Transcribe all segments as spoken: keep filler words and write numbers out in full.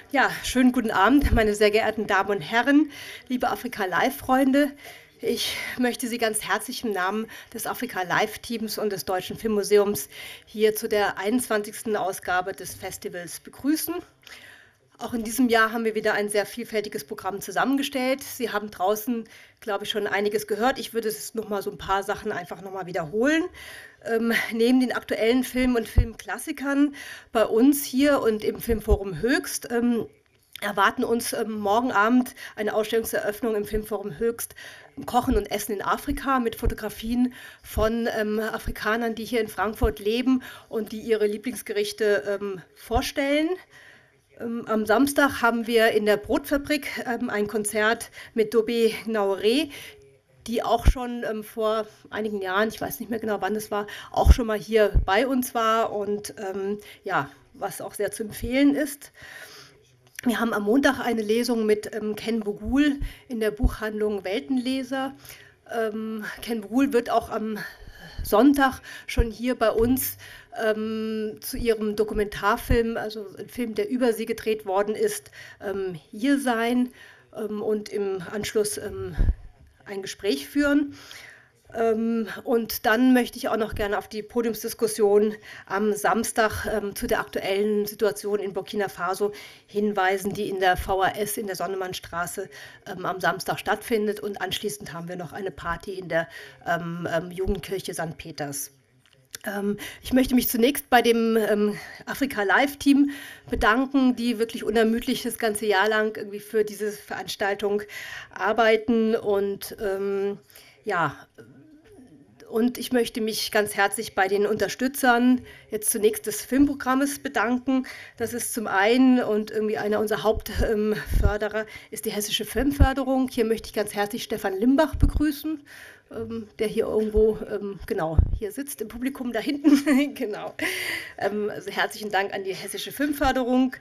Ja, schönen guten Abend, meine sehr geehrten Damen und Herren, liebe Afrika Live-Freunde. Ich möchte Sie ganz herzlich im Namen des Afrika Live-Teams und des Deutschen Filmmuseums hier zu der einundzwanzigsten Ausgabe des Festivals begrüßen. Auch in diesem Jahr haben wir wieder ein sehr vielfältiges Programm zusammengestellt. Sie haben draußen, glaube ich, schon einiges gehört. Ich würde es noch mal so ein paar Sachen einfach noch mal wiederholen. Ähm, neben den aktuellen Filmen und Filmklassikern bei uns hier und im Filmforum Höchst ähm, erwarten uns ähm, morgen Abend eine Ausstellungseröffnung im Filmforum Höchst, Kochen und Essen in Afrika, mit Fotografien von ähm, Afrikanern, die hier in Frankfurt leben und die ihre Lieblingsgerichte ähm, vorstellen. Ähm, am Samstag haben wir in der Brotfabrik ähm, ein Konzert mit Dobé Naoré, die auch schon ähm, vor einigen Jahren, ich weiß nicht mehr genau, wann es war, auch schon mal hier bei uns war und ähm, ja, was auch sehr zu empfehlen ist. Wir haben am Montag eine Lesung mit ähm, Ken Bogul in der Buchhandlung Weltenleser. Ähm, Ken Bogul wird auch am Sonntag schon hier bei uns ähm, zu ihrem Dokumentarfilm, also ein Film, der über sie gedreht worden ist, ähm, hier sein ähm, und im Anschluss ähm, ein Gespräch führen. Ähm, und dann möchte ich auch noch gerne auf die Podiumsdiskussion am Samstag ähm, zu der aktuellen Situation in Burkina Faso hinweisen, die in der V A S in der Sonnemannstraße ähm, am Samstag stattfindet. Und anschließend haben wir noch eine Party in der ähm, ähm, Jugendkirche Sankt Peters. Ähm, ich möchte mich zunächst bei dem ähm, Afrika Live-Team bedanken, die wirklich unermüdlich das ganze Jahr lang irgendwie für diese Veranstaltung arbeiten und ähm, ja, und ich möchte mich ganz herzlich bei den Unterstützern jetzt zunächst des Filmprogrammes bedanken. Das ist zum einen und irgendwie einer unserer Hauptförderer ist die Hessische Filmförderung. Hier möchte ich ganz herzlich Stefan Limbach begrüßen, der hier irgendwo, genau, hier sitzt im Publikum da hinten. Genau. Also herzlichen Dank an die Hessische Filmförderung.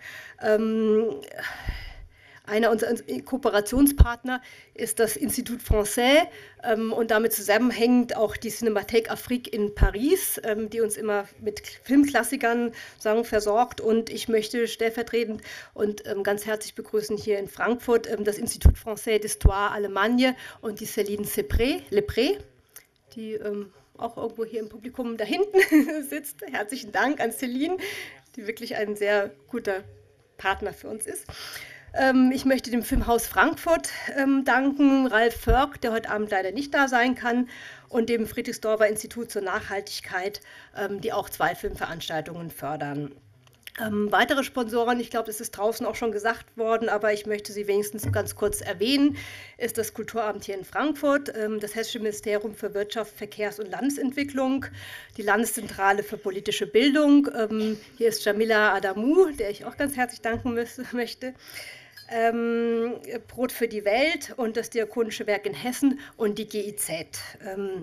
Einer unserer Kooperationspartner ist das Institut Français ähm, und damit zusammenhängend auch die Cinémathèque Afrique in Paris, ähm, die uns immer mit Filmklassikern sagen, versorgt. Und ich möchte stellvertretend und ähm, ganz herzlich begrüßen hier in Frankfurt ähm, das Institut Français d'Histoire Allemagne und die Céline Lepré, die ähm, auch irgendwo hier im Publikum da hinten sitzt. Herzlichen Dank an Céline, die wirklich ein sehr guter Partner für uns ist. Ich möchte dem Filmhaus Frankfurt ähm, danken, Ralf Förk, der heute Abend leider nicht da sein kann, und dem Friedrichsdorfer Institut zur Nachhaltigkeit, ähm, die auch zwei Filmveranstaltungen fördern. Ähm, weitere Sponsoren, ich glaube, das ist draußen auch schon gesagt worden, aber ich möchte sie wenigstens ganz kurz erwähnen, ist das Kulturamt hier in Frankfurt, ähm, das Hessische Ministerium für Wirtschaft, Verkehrs- und Landesentwicklung, die Landeszentrale für politische Bildung, ähm, hier ist Jamila Adamou, der ich auch ganz herzlich danken möchte, Ähm, Brot für die Welt und das Diakonische Werk in Hessen und die G I Z. Ähm,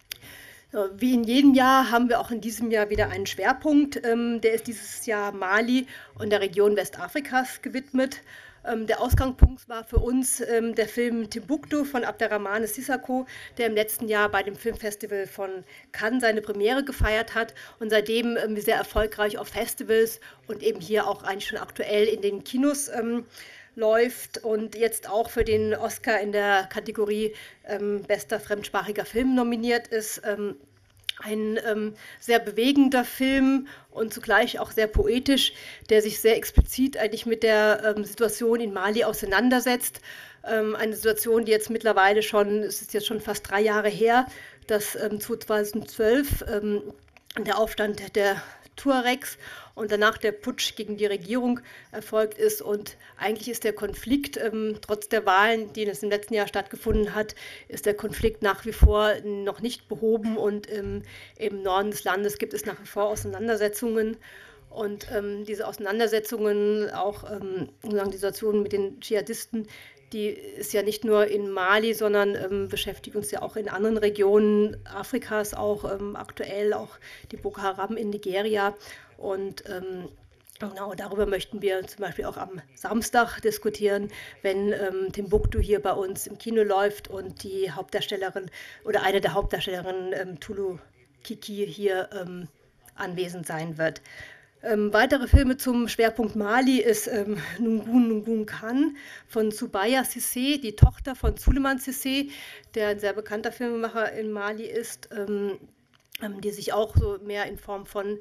wie in jedem Jahr haben wir auch in diesem Jahr wieder einen Schwerpunkt. Ähm, der ist dieses Jahr Mali und der Region Westafrikas gewidmet. Ähm, der Ausgangspunkt war für uns ähm, der Film Timbuktu von Abderrahmane Sissako, der im letzten Jahr bei dem Filmfestival von Cannes seine Premiere gefeiert hat und seitdem ähm, sehr erfolgreich auf Festivals und eben hier auch eigentlich schon aktuell in den Kinos ähm, läuft und jetzt auch für den Oscar in der Kategorie ähm, bester fremdsprachiger Film nominiert ist. Ähm, ein ähm, sehr bewegender Film und zugleich auch sehr poetisch, der sich sehr explizit eigentlich mit der ähm, Situation in Mali auseinandersetzt. Ähm, eine Situation, die jetzt mittlerweile schon, es ist jetzt schon fast drei Jahre her, dass ähm, zweitausendzwölf ähm, der Aufstand der Tuaregs und danach der Putsch gegen die Regierung erfolgt ist. Und eigentlich ist der Konflikt, ähm, trotz der Wahlen, die es im letzten Jahr stattgefunden hat, ist der Konflikt nach wie vor noch nicht behoben. Und ähm, im Norden des Landes gibt es nach wie vor Auseinandersetzungen. Und ähm, diese Auseinandersetzungen, auch ähm, die Situation mit den Dschihadisten, die ist ja nicht nur in Mali, sondern ähm, beschäftigt uns ja auch in anderen Regionen Afrikas, auch ähm, aktuell, auch die Boko Haram in Nigeria. Und ähm, genau darüber möchten wir zum Beispiel auch am Samstag diskutieren, wenn ähm, Timbuktu hier bei uns im Kino läuft und die Hauptdarstellerin oder eine der Hauptdarstellerinnen, ähm, Tulu Kiki, hier ähm, anwesend sein wird. Ähm, weitere Filme zum Schwerpunkt Mali ist ähm, Nungun Nungun Kan von Subaya Cissé, die Tochter von Souleymane Cissé, der ein sehr bekannter Filmemacher in Mali ist, ähm, ähm, die sich auch so mehr in Form von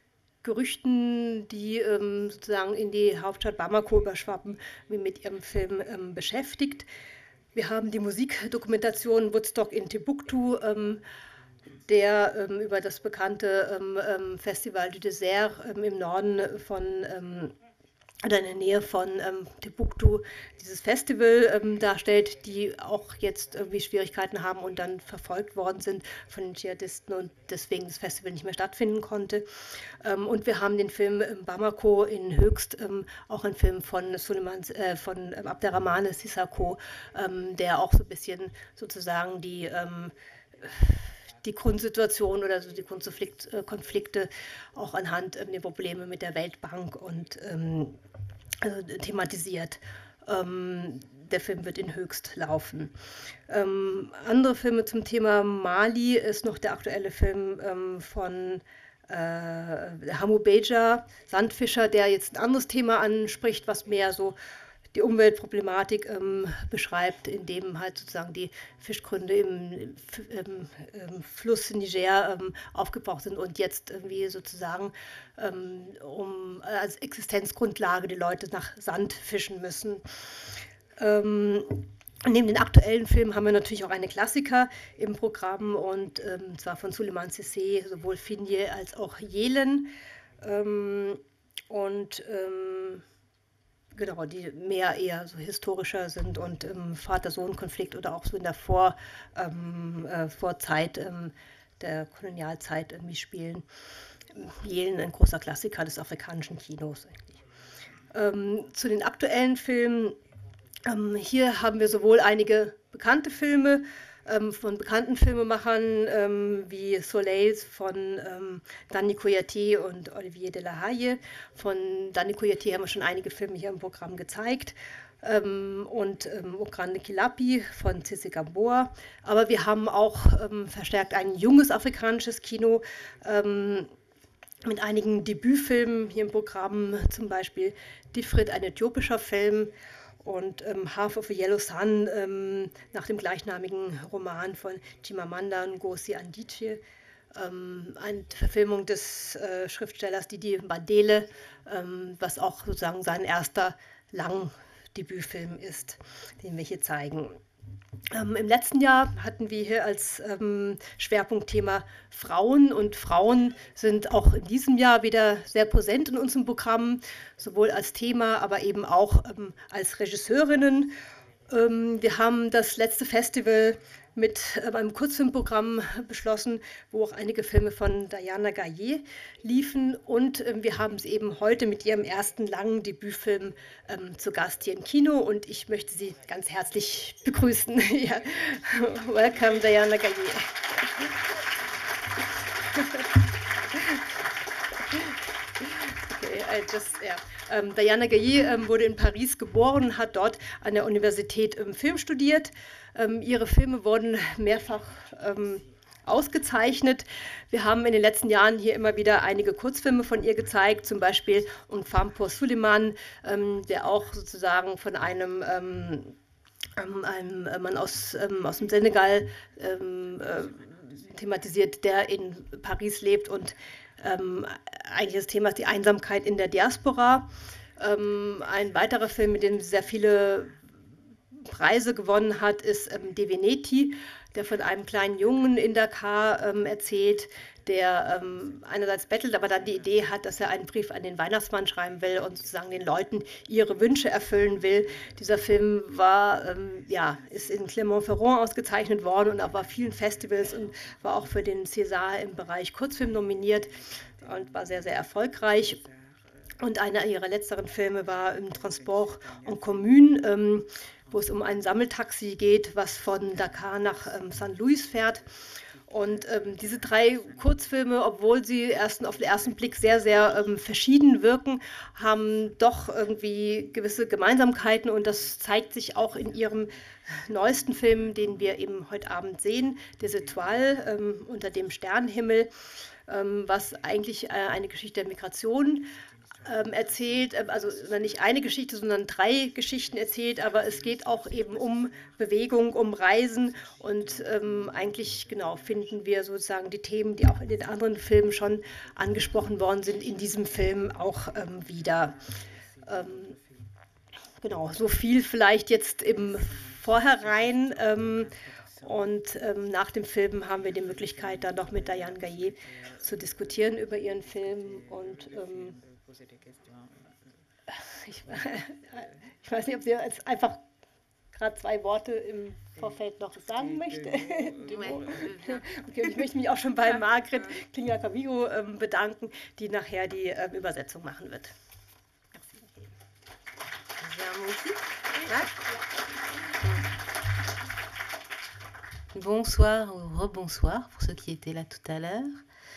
Gerüchten, die ähm, sozusagen in die Hauptstadt Bamako überschwappen, wie mit ihrem Film ähm, beschäftigt. Wir haben die Musikdokumentation Woodstock in Timbuktu, ähm, der ähm, über das bekannte ähm, ähm, Festival du Désert ähm, im Norden von ähm, oder in der Nähe von ähm, Timbuktu dieses Festival ähm, darstellt, die auch jetzt irgendwie Schwierigkeiten haben und dann verfolgt worden sind von den Dschihadisten und deswegen das Festival nicht mehr stattfinden konnte. Ähm, und wir haben den Film ähm, Bamako in Höchst, ähm, auch ein Film von Suleiman, äh, von ähm, Abderrahmane Sissako, ähm, der auch so ein bisschen sozusagen die ähm, die Grundsituation oder so die Grundkonflikte auch anhand ähm, der Probleme mit der Weltbank und ähm, also thematisiert. Ähm, der Film wird in Höchst laufen. Ähm, andere Filme zum Thema Mali ist noch der aktuelle Film ähm, von äh, Hamou Beja, Sandfischer, der jetzt ein anderes Thema anspricht, was mehr so die Umweltproblematik ähm, beschreibt, in dem halt sozusagen die Fischgründe im, im, im Fluss Niger ähm, aufgebraucht sind und jetzt irgendwie sozusagen ähm, um, als Existenzgrundlage die Leute nach Sand fischen müssen. Ähm, Neben den aktuellen Filmen haben wir natürlich auch eine Klassiker im Programm und ähm, zwar von Souleymane Cissé, sowohl Finje als auch Jelen. Ähm, und ähm, Genau, die mehr eher so historischer sind und im Vater-Sohn-Konflikt oder auch so in der Vor, ähm, äh, Vorzeit ähm, der Kolonialzeit irgendwie spielen. Jelen, ein großer Klassiker des afrikanischen Kinos eigentlich. Ähm, zu den aktuellen Filmen, ähm, hier haben wir sowohl einige bekannte Filme ähm, von bekannten Filmemachern ähm, wie Soleil von ähm, Danny Coyaté und Olivier de la Haye. Von Danny Coyaté haben wir schon einige Filme hier im Programm gezeigt. Ähm, und ähm, O Grande Kilapi von Cissé Gamboa. Aber wir haben auch ähm, verstärkt ein junges afrikanisches Kino ähm, mit einigen Debütfilmen hier im Programm, zum Beispiel Difrit, ein äthiopischer Film, und ähm, Half of a Yellow Sun ähm, nach dem gleichnamigen Roman von Chimamanda Ngozi Adichie, ähm, eine Verfilmung des äh, Schriftstellers Didi Bandele, ähm, was auch sozusagen sein erster Langdebütfilm ist, den wir hier zeigen. Ähm, Im letzten Jahr hatten wir hier als ähm, Schwerpunktthema Frauen, und Frauen sind auch in diesem Jahr wieder sehr präsent in unserem Programm, sowohl als Thema, aber eben auch ähm, als Regisseurinnen. Ähm, wir haben das letzte Festival mit äh, einem Kurzfilmprogramm beschlossen, wo auch einige Filme von Diana Gaillet liefen. Und ähm, wir haben es eben heute mit ihrem ersten langen Debütfilm ähm, zu Gast hier im Kino. Und ich möchte Sie ganz herzlich begrüßen. Ja. Welcome, Diana Gaillet. Okay, I just, yeah. Ähm, Diana Gaillet ähm, wurde in Paris geboren, hat dort an der Universität ähm, Film studiert. Ähm, ihre Filme wurden mehrfach ähm, ausgezeichnet. Wir haben in den letzten Jahren hier immer wieder einige Kurzfilme von ihr gezeigt, zum Beispiel Un Femme pour Suleiman, ähm, der auch sozusagen von einem, ähm, einem Mann aus, ähm, aus dem Senegal ähm, äh, thematisiert, der in Paris lebt, und Ähm, eigentlich das Thema ist die Einsamkeit in der Diaspora. Ähm, ein weiterer Film, mit dem sehr viele Preise gewonnen hat, ist ähm, De Veneti, der von einem kleinen Jungen in Dakar ähm, erzählt, der ähm, einerseits bettelt, aber dann die Idee hat, dass er einen Brief an den Weihnachtsmann schreiben will und sozusagen den Leuten ihre Wünsche erfüllen will. Dieser Film war, ähm, ja, ist in Clermont-Ferrand ausgezeichnet worden und auch bei vielen Festivals und war auch für den César im Bereich Kurzfilm nominiert und war sehr, sehr erfolgreich. Und einer ihrer letzteren Filme war im Transport en Commune, ähm, wo es um ein Sammeltaxi geht, was von Dakar nach ähm, Sankt Louis fährt. Und ähm, diese drei Kurzfilme, obwohl sie erst auf den ersten Blick sehr, sehr ähm, verschieden wirken, haben doch irgendwie gewisse Gemeinsamkeiten, und das zeigt sich auch in ihrem neuesten Film, den wir eben heute Abend sehen, Des Étoiles, ähm, unter dem Sternenhimmel. ähm, was eigentlich äh, eine Geschichte der Migration ähm, erzählt, äh, also nicht eine Geschichte, sondern drei Geschichten erzählt, aber es geht auch eben um Bewegung, um Reisen und ähm, eigentlich genau finden wir sozusagen die Themen, die auch in den anderen Filmen schon angesprochen worden sind, in diesem Film auch ähm, wieder. Ähm, genau, so viel vielleicht jetzt im Vorhinein. Ähm, und ähm, nach dem Film haben wir die Möglichkeit, dann noch mit Diane Gaillet zu diskutieren über ihren Film und ähm, Ich, ich weiß nicht, ob sie jetzt einfach gerade zwei Worte im Vorfeld noch sagen möchte. Okay, und ich möchte mich auch schon bei Margret Klinger-Cavigo ähm, bedanken, die nachher die ähm, Übersetzung machen wird. Bonsoir ou rebonsoir pour ceux qui étaient là tout à l'heure.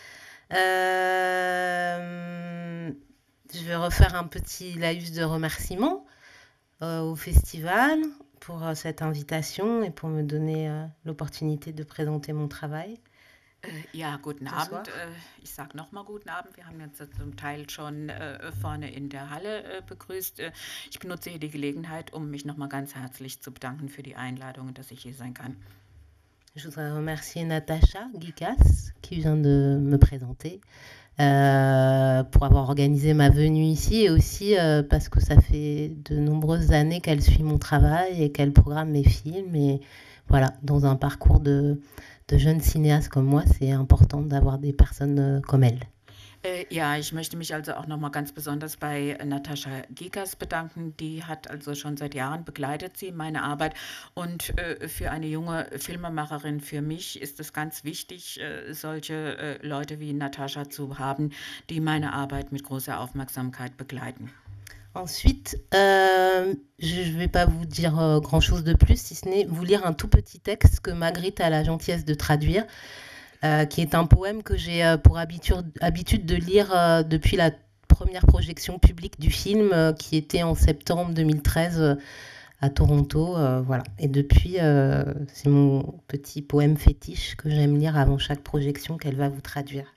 Euh, je vais refaire un petit laïus de remerciements euh, au festival pour euh, cette invitation et pour me donner euh, l'opportunité de présenter mon travail. Ja, guten Abend. Ich sage nochmal guten Abend. Wir haben uns zum Teil schon vorne in der Halle begrüßt. Ich benutze hier die Gelegenheit, um mich nochmal ganz herzlich zu bedanken für die Einladung, dass ich hier sein kann. Je voudrais remercier Natacha Gikas, qui vient de me présenter, euh, pour avoir organisé ma venue ici et aussi euh, parce que ça fait de nombreuses années qu'elle suit mon travail et qu'elle programme mes films. Et voilà, dans un parcours de, de jeunes cinéastes comme moi, c'est important d'avoir des personnes euh, comme elle. Äh, ja, ich möchte mich also auch nochmal ganz besonders bei Natacha Gikas bedanken. Die hat also schon seit Jahren begleitet sie meine Arbeit. Und äh, für eine junge Filmemacherin, für mich ist es ganz wichtig, äh, solche äh, Leute wie Natacha zu haben, die meine Arbeit mit großer Aufmerksamkeit begleiten. Ensuite, euh, je ne vais pas vous dire euh, grand-chose de plus, si ce n'est vous lire un tout petit texte que Margret a la gentillesse de traduire. Euh, qui est un poème que j'ai euh, pour habitude, habitude de lire euh, depuis la première projection publique du film, euh, qui était en septembre deux mille treize euh, à Toronto. Euh, voilà. Et depuis, euh, c'est mon petit poème fétiche que j'aime lire avant chaque projection qu'elle va vous traduire.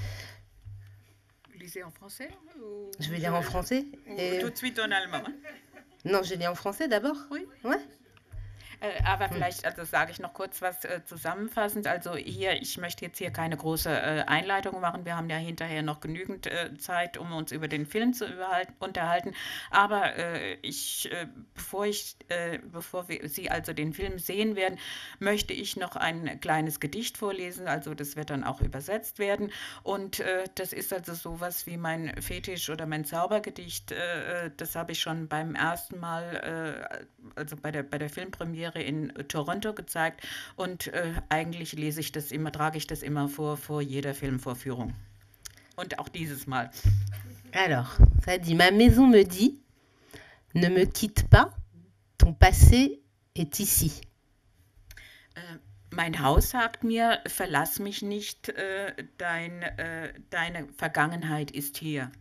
Lisez en français ou... Je vais lire en français et... Tout de suite en allemand. Non, je lis en français d'abord. Oui. Ouais. Äh, aber vielleicht, also sage ich noch kurz was äh, zusammenfassend. Also hier, ich möchte jetzt hier keine große äh, Einleitung machen. Wir haben ja hinterher noch genügend äh, Zeit, um uns über den Film zu unterhalten. Aber äh, ich, äh, bevor ich, äh, bevor wir, Sie also den Film sehen werden, möchte ich noch ein kleines Gedicht vorlesen. Also das wird dann auch übersetzt werden. Und äh, das ist also sowas wie mein Fetisch oder mein Zaubergedicht. Äh, das habe ich schon beim ersten Mal, äh, also bei der, bei der Filmpremiere in Toronto gezeigt und äh, eigentlich lese ich das immer, trage ich das immer vor, vor jeder Filmvorführung. Und auch dieses Mal. Alors, ça dit, ma maison me dit, ne me quitte pas, ton passé est ici. Äh, mein Haus sagt mir, verlass mich nicht, äh, dein, äh, deine Vergangenheit ist hier.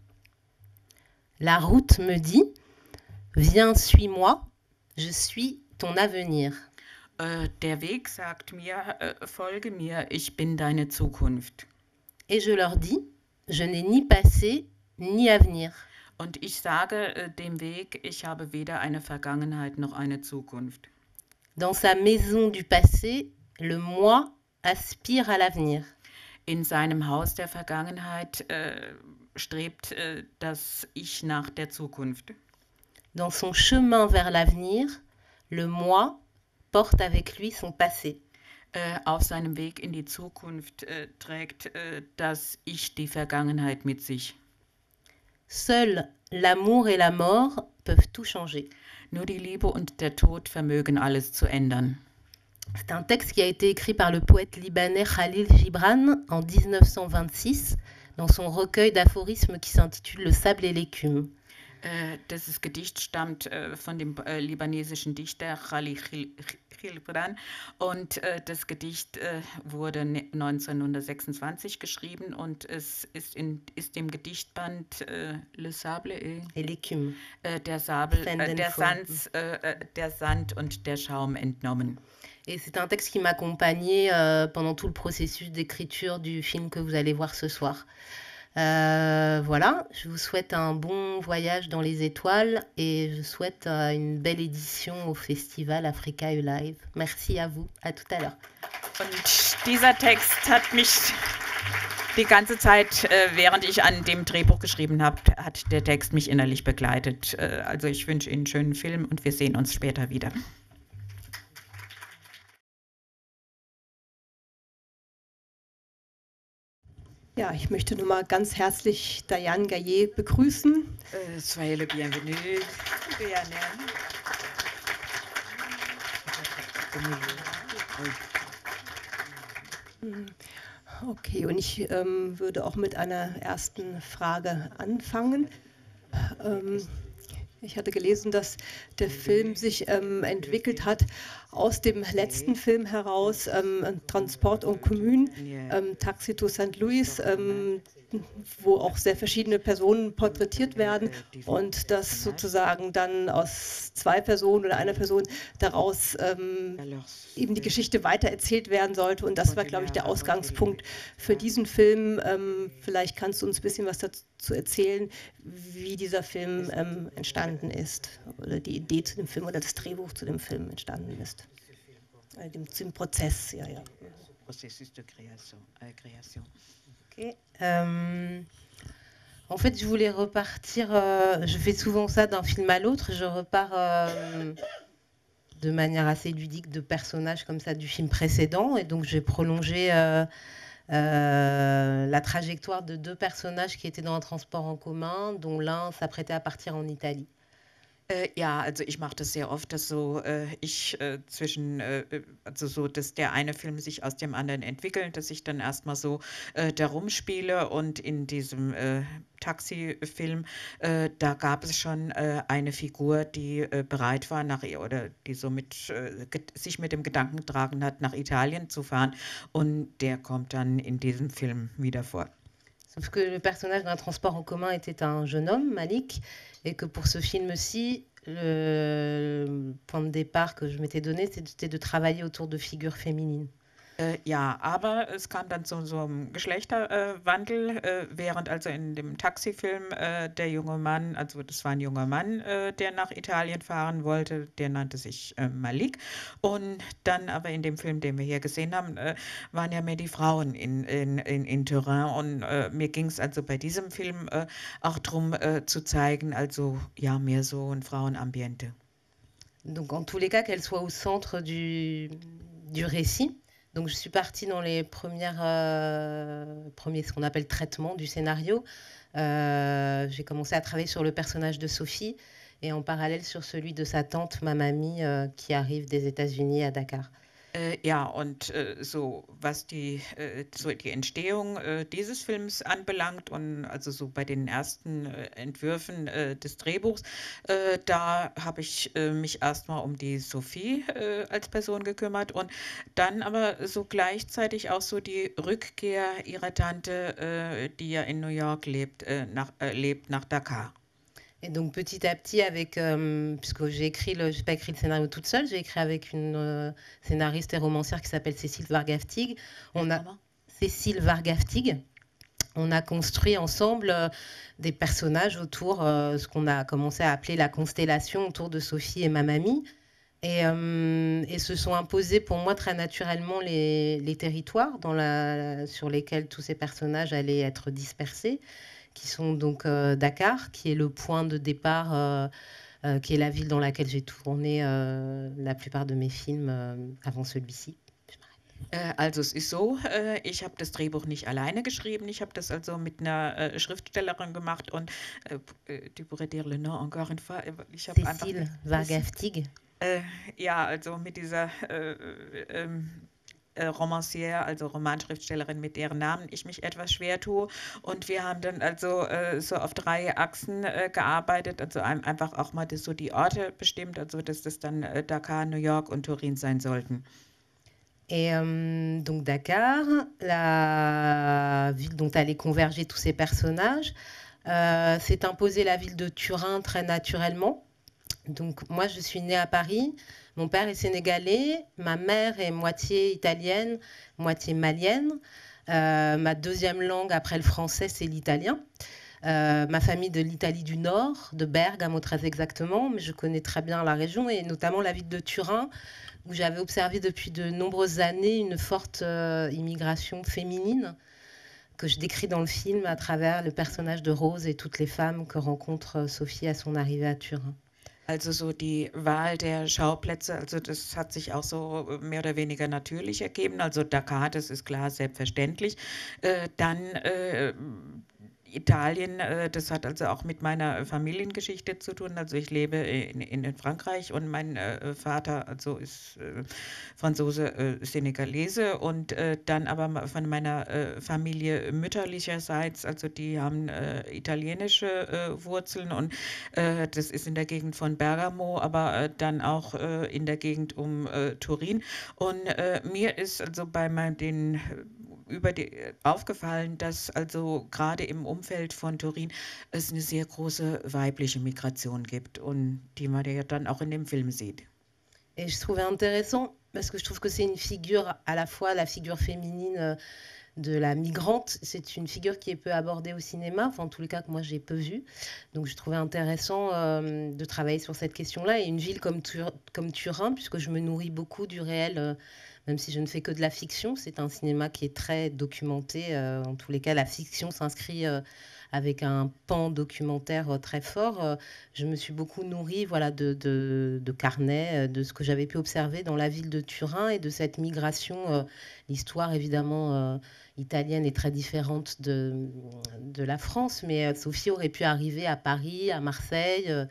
La route me dit, viens, suis-moi, je suis ton avenir. Äh, der Weg sagt mir, äh, folge mir, ich bin deine Zukunft. Et je leur dis, je n'ai ni passé ni avenir. Und ich sage äh, dem Weg, ich habe weder eine Vergangenheit noch eine Zukunft. Dans sa maison du passé, le moi aspire à l'avenir. In seinem Haus der Vergangenheit äh, strebt äh, das Ich nach der Zukunft. Dans son chemin vers l'avenir, le moi porte avec lui son passé. Äh, auf seinem Weg in die Zukunft äh, trägt äh, das Ich die Vergangenheit mit sich. Seul l'amour et la mort peuvent tout changer. Nur die Liebe und der Tod vermögen alles zu ändern. C'est un texte qui a été écrit par le poète libanais Khalil Gibran en dix-neuf cent vingt-six dans son recueil d'aphorismes qui s'intitule Le sable et l'écume. Äh, dieses Gedicht stammt äh, von dem äh, libanesischen Dichter Khalil Gibran und äh, das Gedicht äh, wurde neunzehnhundertsechsundzwanzig geschrieben und es ist, in, ist dem Gedichtband äh, Le Sable et, et l'écume, äh, der, Sabel, äh, der, Sand, äh, der Sand und der Schaum entnommen. Et c'est un texte qui m'accompagnait euh, pendant tout le processus d'écriture du film que vous allez voir ce soir. Euh, voilà, je vous souhaite un bon voyage dans les étoiles et je souhaite euh, une belle édition au Festival Africa Live. Merci à vous, à tout à l'heure. Und dieser Text hat mich die ganze Zeit, äh, während ich an dem Drehbuch geschrieben habe, hat der Text mich innerlich begleitet. Äh, also ich wünsche Ihnen einen schönen Film und wir sehen uns später wieder. Ja, ich möchte nochmal ganz herzlich Diane Gaillet begrüßen. Äh, soyez le bienvenu, Diane. Okay, und ich ähm, würde auch mit einer ersten Frage anfangen. Ähm, ich hatte gelesen, dass der Film sich ähm, entwickelt hat aus dem letzten Film heraus, ähm, Transport en Commun, ähm, Taxi to Saint Louis, ähm, wo auch sehr verschiedene Personen porträtiert werden und dass sozusagen dann aus zwei Personen oder einer Person daraus ähm, eben die Geschichte weitererzählt werden sollte. Und das war, glaube ich, der Ausgangspunkt für diesen Film. Ähm, vielleicht kannst du uns ein bisschen was dazu erzählen, wie dieser Film ähm, entstanden ist oder die Idee zu dem Film oder das Drehbuch zu dem Film entstanden ist. Äh, dem, zum Prozess, ja, ja. Processus de création. Euh, création. Okay. Euh, en fait, je voulais repartir, euh, je fais souvent ça d'un film à l'autre, je repars euh, de manière assez ludique de personnages comme ça du film précédent, et donc j'ai prolongé euh, euh, la trajectoire de deux personnages qui étaient dans un transport en commun, dont l'un s'apprêtait à partir en Italie. Äh, ja, also ich mache das sehr oft, dass so äh, ich äh, zwischen, äh, also so, dass der eine Film sich aus dem anderen entwickelt, dass ich dann erstmal so äh, da rumspiele und in diesem äh, Taxi-Film, äh, da gab es schon äh, eine Figur, die äh, bereit war, nach oder die so mit, äh, sich mit dem Gedanken getragen hat, nach Italien zu fahren und der kommt dann in diesem Film wieder vor. Sauf que le personnage d'un transport en commun était un jeune homme, Malik, et que pour ce film-ci, le point de départ que je m'étais donné, c'était de travailler autour de figures féminines. Äh, ja, aber es kam dann zu so einem Geschlechterwandel, äh, während also in dem Taxifilm äh, der junge Mann, also das war ein junger Mann, äh, der nach Italien fahren wollte, der nannte sich äh, Malik. Und dann aber in dem Film, den wir hier gesehen haben, äh, waren ja mehr die Frauen in, in, in, in Turin. Und äh, mir ging es also bei diesem Film äh, auch darum äh, zu zeigen, also ja, mehr so ein Frauenambiente. Donc en tous les cas, qu'elle soit au centre du, du récit. Donc je suis partie dans les premières, euh, premiers, ce qu'on appelle traitements du scénario. Euh, j'ai commencé à travailler sur le personnage de Sophie et en parallèle sur celui de sa tante, ma mamie, euh, qui arrive des États-Unis à Dakar. Äh, ja, und äh, so was die, äh, so die Entstehung äh, dieses Films anbelangt und also so bei den ersten äh, Entwürfen äh, des Drehbuchs, äh, da habe ich äh, mich erstmal um die Sophie äh, als Person gekümmert und dann aber so gleichzeitig auch so die Rückkehr ihrer Tante, äh, die ja in New York lebt, äh, nach, äh, lebt nach Dakar. Et donc petit à petit, avec, euh, puisque j'ai écrit le, j'ai pas écrit le scénario toute seule, j'ai écrit avec une euh, scénariste et romancière qui s'appelle Cécile Vargaftig. On a Cécile Vargaftig. On a construit ensemble euh, des personnages autour, euh, ce qu'on a commencé à appeler la constellation autour de Sophie et ma mamie. Et, euh, et se sont imposés pour moi très naturellement les, les territoires dans la, sur lesquels tous ces personnages allaient être dispersés, qui sont donc euh, Dakar, qui est le point de départ, euh, euh, qui est la ville dans laquelle j'ai tourné euh, la plupart de mes films euh, avant celui-ci. Äh, Also es ist so, äh, ich habe das Drehbuch nicht alleine geschrieben, ich habe das also mit einer äh, Schriftstellerin gemacht und äh, tu pourrais dire le nom encore une fois, ich habe einfach Cécile Vargaftig. Äh, ja, also mit dieser äh, ähm, äh, Romancière, also Romanschriftstellerin, mit deren Namen ich mich etwas schwer tue. Und wir haben dann also äh, so auf drei Achsen äh, gearbeitet, also ein, einfach auch mal das, so die Orte bestimmt, also dass das dann äh, Dakar, New York und Turin sein sollten. Et euh, donc Dakar, la ville dont allaient converger tous ces personnages, euh, s'est imposée la ville de Turin très naturellement. Donc moi, je suis née à Paris. Mon père est sénégalais, ma mère est moitié italienne, moitié malienne. Euh, ma deuxième langue après le français, c'est l'italien. Euh, ma famille de l'Italie du Nord, de Bergamo très exactement, mais je connais très bien la région et notamment la ville de Turin, où j'avais observé depuis de nombreuses années une forte euh, immigration féminine que je décris dans le film à travers le personnage de Rose et toutes les femmes que rencontre Sophie à son arrivée à Turin. Also so die Wahl der Schauplätze, also das hat sich auch so mehr oder weniger natürlich ergeben. Also Dakar, das ist klar, selbstverständlich. Äh, dann äh, Italien, äh, das hat also auch mit meiner Familiengeschichte zu tun. Also ich lebe in, in Frankreich und mein äh, Vater also ist äh, Franzose, äh, Senegalese und äh, dann aber von meiner äh, Familie mütterlicherseits, also die haben äh, italienische äh, Wurzeln und äh, das ist in der Gegend von Bergamo, aber äh, dann auch äh, in der Gegend um äh, Turin. Und äh, mir ist also bei meinen den über die, aufgefallen, dass also gerade im Umfeld von Turin es eine sehr große weibliche Migration gibt und die man ja dann auch in dem Film sieht. Et je trouvais intéressant parce que je trouve que c'est une figure, à la fois la figure féminine de la migrante, c'est une figure qui est peu abordée au cinéma, enfin en tous les cas que moi j'ai peu vu. Donc je trouvais intéressant euh, de travailler sur cette question-là. Et une ville comme, Tur comme Turin, puisque je me nourris beaucoup du réel, euh, même si je ne fais que de la fiction, c'est un cinéma qui est très documenté. Euh, en tous les cas, la fiction s'inscrit euh, avec un pan documentaire euh, très fort. Euh, je me suis beaucoup nourrie voilà, de, de, de carnets, de ce que j'avais pu observer dans la ville de Turin et de cette migration. Euh, L'histoire, évidemment, euh, italienne est très différente de, de la France, mais euh, Sophie aurait pu arriver à Paris, à Marseille, euh,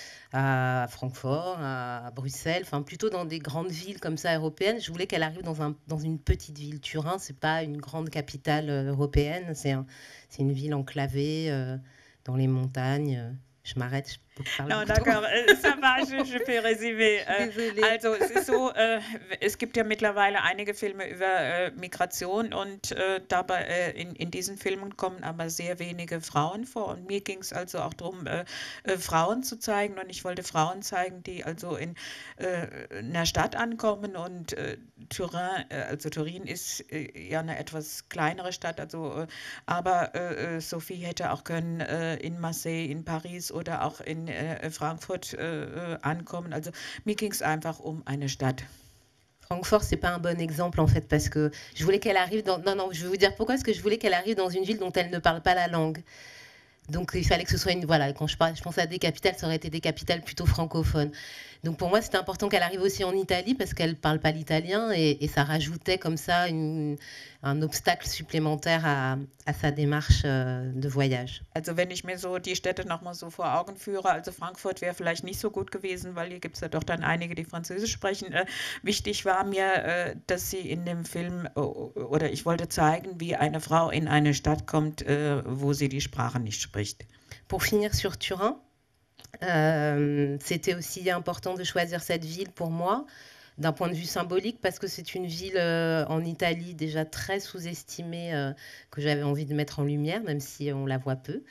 à Francfort, à Bruxelles, enfin plutôt dans des grandes villes comme ça européennes. Je voulais qu'elle arrive dans, un, dans une petite ville. Turin, c'est pas une grande capitale euh, européenne, c'est un, une ville enclavée euh, dans les montagnes. Je m'arrête, je peux parler. Non, d'accord, ça va, je, je peux résumer. Also es ist so, äh, es gibt ja mittlerweile einige Filme über äh, Migration und äh, dabei äh, in, in diesen Filmen kommen aber sehr wenige Frauen vor und mir ging es also auch darum, äh, äh, Frauen zu zeigen und ich wollte Frauen zeigen, die also in äh, einer Stadt ankommen und äh, Turin, äh, also Turin ist äh, ja eine etwas kleinere Stadt, also äh, aber äh, Sophie hätte auch können äh, in Marseille, in Paris oder auch in äh, Frankfurt äh, ankommen. Also mir ging es einfach um eine Stadt. Francfort, c'est pas un bon exemple en fait parce que je voulais qu'elle arrive dans... Non, non, je vais vous dire pourquoi, parce que je voulais qu'elle arrive dans une ville dont elle ne parle pas la langue. Donc il fallait que ce soit une... Voilà, quand je, parle, je pense à des capitales, ça aurait été des capitales plutôt francophones. Donc pour moi, c'était important qu'elle arrive aussi en Italie parce qu'elle ne parle pas l'italien et, et ça rajoutait comme ça une, un obstacle supplémentaire à, à sa démarche euh, de voyage. Also wenn ich mir so die Städte nochmal so vor Augen führe, also Frankfurt wäre vielleicht nicht so gut gewesen, weil hier gibt es ja doch dann einige, die Französisch sprechen. Äh, wichtig war mir, äh, dass sie in dem Film, äh, oder ich wollte zeigen, wie eine Frau in eine Stadt kommt, äh, wo sie die Sprache nicht spricht. Pour finir sur Turin, Euh, c'était aussi important de choisir cette ville pour moi, d'un point de vue symbolique, parce que c'est une ville euh, en Italie déjà très sous-estimée, euh, que j'avais envie de mettre en lumière, même si on la voit peu,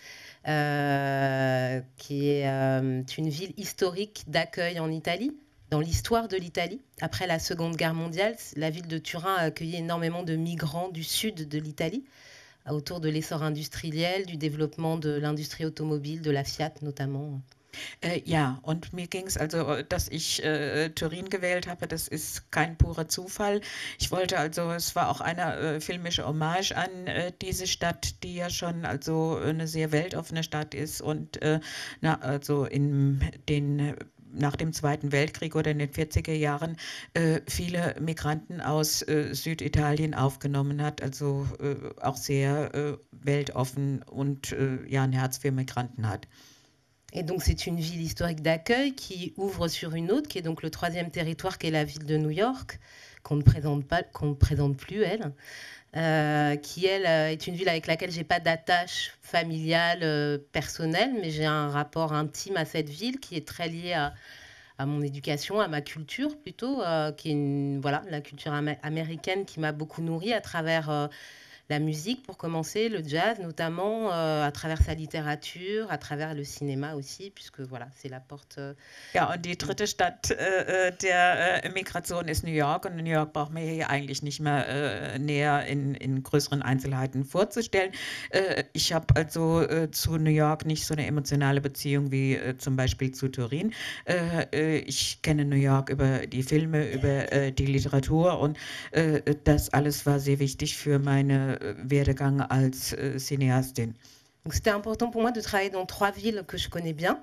euh, qui est euh, une ville historique d'accueil en Italie. Dans l'histoire de l'Italie, après la Seconde Guerre mondiale, la ville de Turin a accueilli énormément de migrants du sud de l'Italie, autour de l'essor industriel, du développement de l'industrie automobile, de la Fiat notamment. Äh, ja, und mir ging es also, dass ich äh, Turin gewählt habe, das ist kein purer Zufall. Ich wollte also, es war auch eine äh, filmische Hommage an äh, diese Stadt, die ja schon also eine sehr weltoffene Stadt ist und äh, na, also in den nach dem Zweiten Weltkrieg oder in den vierziger Jahren äh, viele Migranten aus äh, Süditalien aufgenommen hat, also äh, auch sehr äh, weltoffen und äh, ja ein Herz für Migranten hat. Et donc c'est une ville historique d'accueil qui ouvre sur une autre, qui est donc le troisième territoire, qui est la ville de New York, qu'on ne présente pas, qu'on ne présente plus elle, euh, qui elle est une ville avec laquelle j'ai pas d'attache familiale euh, personnelle, mais j'ai un rapport intime à cette ville qui est très lié à, à mon éducation, à ma culture plutôt, euh, qui est une, voilà, la culture am- américaine qui m'a beaucoup nourrie à travers euh, la musique pour commencer, le jazz notamment, euh, à travers sa littérature, à travers le cinéma aussi, puisque voilà, c'est la porte. Euh, ja, und die dritte Stadt äh, der äh, Migration ist New York. Und New York braucht man hier eigentlich nicht mehr äh, näher in, in größeren Einzelheiten vorzustellen. Äh, ich habe also äh, zu New York nicht so eine emotionale Beziehung wie äh, zum Beispiel zu Turin. Äh, äh, ich kenne New York über die Filme, über äh, die Literatur und äh, das alles war sehr wichtig für meinen äh, Werdegang als äh, Cinéastin. Donc c'était important pour moi de travailler dans trois villes que je connais bien.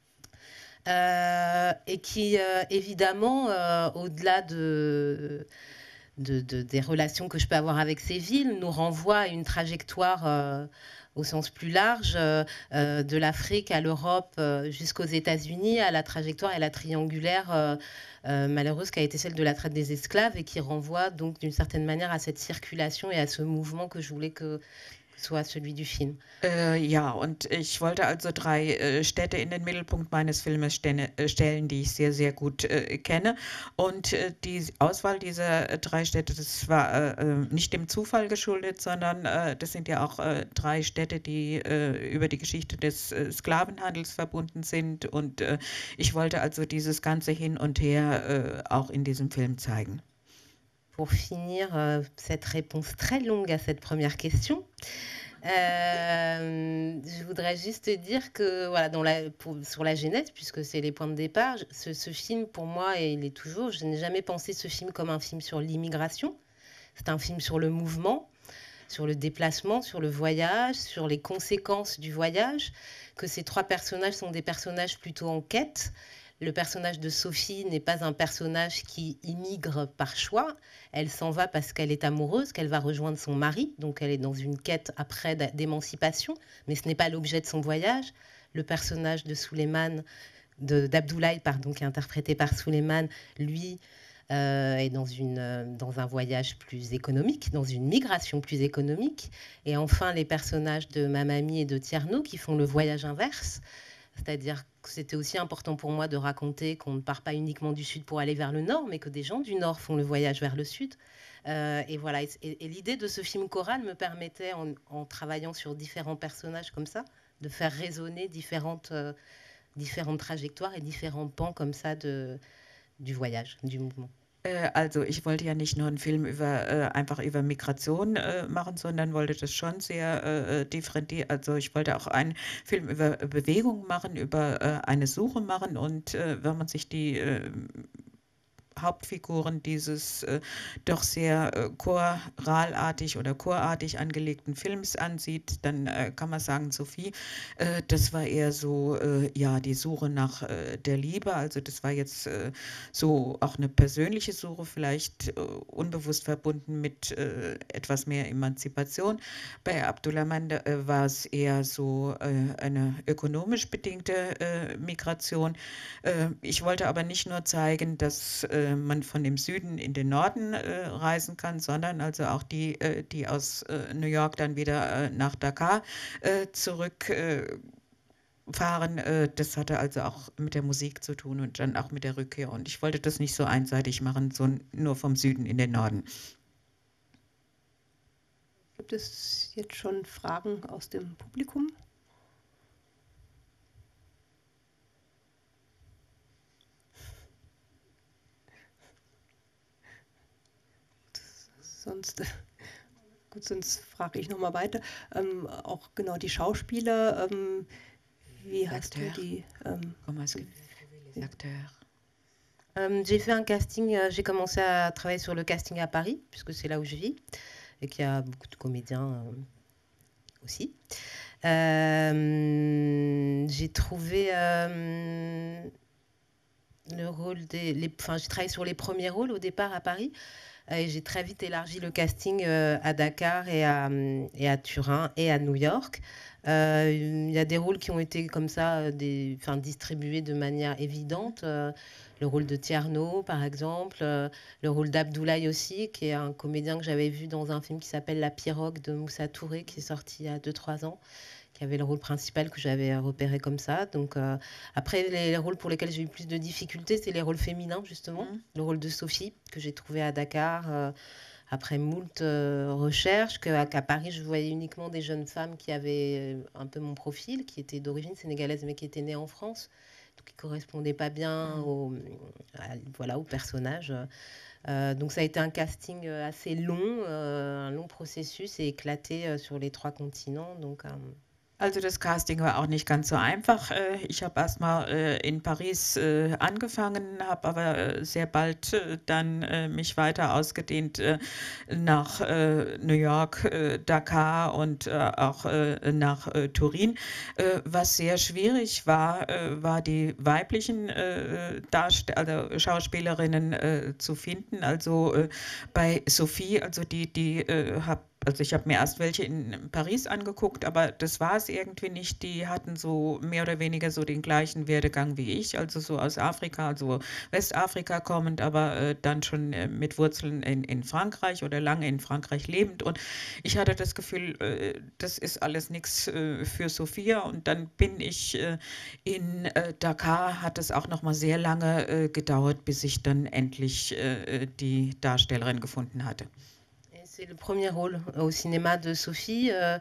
Euh, et qui, euh, évidemment, euh, au-delà de, de, de, des relations que je peux avoir avec ces villes, nous renvoient à une trajectoire euh, au sens plus large, euh, euh, de l'Afrique à l'Europe euh, jusqu'aux États-Unis, à la trajectoire et la triangulaire euh, euh, malheureuse qui a été celle de la traite des esclaves et qui renvoie donc d'une certaine manière à cette circulation et à ce mouvement que je voulais que soit celui du Film. Äh, ja, und ich wollte also drei äh, Städte in den Mittelpunkt meines Filmes stelle, äh, stellen, die ich sehr, sehr gut äh, kenne. Und äh, die Auswahl dieser äh, drei Städte, das war äh, nicht dem Zufall geschuldet, sondern äh, das sind ja auch äh, drei Städte, die äh, über die Geschichte des äh, Sklavenhandels verbunden sind. Und äh, ich wollte also dieses ganze Hin und Her äh, auch in diesem Film zeigen. Pour finir euh, cette réponse très longue à cette première question, euh, je voudrais juste dire que voilà, dans la, pour, sur la genèse, puisque c'est les points de départ, ce, ce film pour moi, et il est toujours, je n'ai jamais pensé ce film comme un film sur l'immigration. C'est un film sur le mouvement, sur le déplacement, sur le voyage, sur les conséquences du voyage, que ces trois personnages sont des personnages plutôt en quête. Le personnage de Sophie n'est pas un personnage qui immigre par choix. Elle s'en va parce qu'elle est amoureuse, qu'elle va rejoindre son mari. Donc elle est dans une quête après d'émancipation, mais ce n'est pas l'objet de son voyage. Le personnage de Souleymane, d'Abdoulaye, pardon, qui est interprété par Souleymane, lui, euh, est dans, une, dans un voyage plus économique, dans une migration plus économique. Et enfin, les personnages de Mamami et de Tierno qui font le voyage inverse. C'est-à-dire que c'était aussi important pour moi de raconter qu'on ne part pas uniquement du sud pour aller vers le nord, mais que des gens du nord font le voyage vers le sud. Euh, et voilà. Et, et l'idée de ce film choral me permettait, en, en travaillant sur différents personnages comme ça, de faire résonner différentes, euh, différentes trajectoires et différents pans comme ça de, du voyage, du mouvement. Also ich wollte ja nicht nur einen Film über äh, einfach über Migration äh, machen, sondern wollte das schon sehr äh, differenziert. Also ich wollte auch einen Film über Bewegung machen, über äh, eine Suche machen und äh, wenn man sich die äh, Hauptfiguren dieses äh, doch sehr äh, choralartig oder chorartig angelegten Films ansieht, dann äh, kann man sagen, Sophie, äh, das war eher so, äh, ja, die Suche nach äh, der Liebe, also das war jetzt äh, so auch eine persönliche Suche, vielleicht äh, unbewusst verbunden mit äh, etwas mehr Emanzipation. Bei Abdulrahman äh, war es eher so äh, eine ökonomisch bedingte äh, Migration. Äh, ich wollte aber nicht nur zeigen, dass äh, man von dem Süden in den Norden äh, reisen kann, sondern also auch die, äh, die aus äh, New York dann wieder äh, nach Dakar äh, zurückfahren. Äh, das hatte also auch mit der Musik zu tun und dann auch mit der Rückkehr. Und ich wollte das nicht so einseitig machen, so nur vom Süden in den Norden. Gibt es jetzt schon Fragen aus dem Publikum? Sonst, gut, sonst frage ich nochmal weiter. Ähm, auch genau die Schauspieler, ähm, wie hast du die... Ähm, les acteurs. Euh, j'ai fait un casting, euh, j'ai commencé à travailler sur le casting à Paris, puisque c'est là où je vis, et qu'il y a beaucoup de comédiens euh, aussi. Euh, j'ai trouvé euh, le rôle des... Les, enfin, j'ai travaillé sur les premiers rôles au départ à Paris. Et j'ai très vite élargi le casting euh, à Dakar et à, et à Turin et à New York. Euh, il y a des rôles qui ont été comme ça, des, enfin, distribués de manière évidente. Euh, le rôle de Tierno, par exemple. Euh, le rôle d'Abdoulaye aussi, qui est un comédien que j'avais vu dans un film qui s'appelle La Pirogue de Moussa Touré, qui est sorti il y a deux trois ans, qui avait le rôle principal que j'avais repéré comme ça. Donc, euh, après, les, les rôles pour lesquels j'ai eu plus de difficultés, c'est les rôles féminins, justement. Mmh. Le rôle de Sophie, que j'ai trouvé à Dakar, euh, après moult euh, recherches, qu'à qu'à Paris, je voyais uniquement des jeunes femmes qui avaient un peu mon profil, qui étaient d'origine sénégalaise, mais qui étaient nées en France, donc qui ne correspondaient pas bien au, à, voilà, au personnage. Euh, donc ça a été un casting assez long, euh, un long processus et éclaté euh, sur les trois continents. Donc, euh, Also das Casting war auch nicht ganz so einfach. Ich habe erst mal in Paris angefangen, habe aber sehr bald dann mich weiter ausgedehnt nach New York, Dakar und auch nach Turin. Was sehr schwierig war, war die weiblichen Darst- also Schauspielerinnen zu finden. Also bei Sophie, also die, die habe Also ich habe mir erst welche in Paris angeguckt, aber das war es irgendwie nicht. Die hatten so mehr oder weniger so den gleichen Werdegang wie ich, also so aus Afrika, also Westafrika kommend, aber äh, dann schon äh, mit Wurzeln in, in Frankreich oder lange in Frankreich lebend. Und ich hatte das Gefühl, äh, das ist alles nichts äh, für Sophia. Und dann bin ich äh, in äh, Dakar, hat es auch noch mal sehr lange äh, gedauert, bis ich dann endlich äh, die Darstellerin gefunden hatte. C'est le premier rôle au cinéma de Sophie, euh,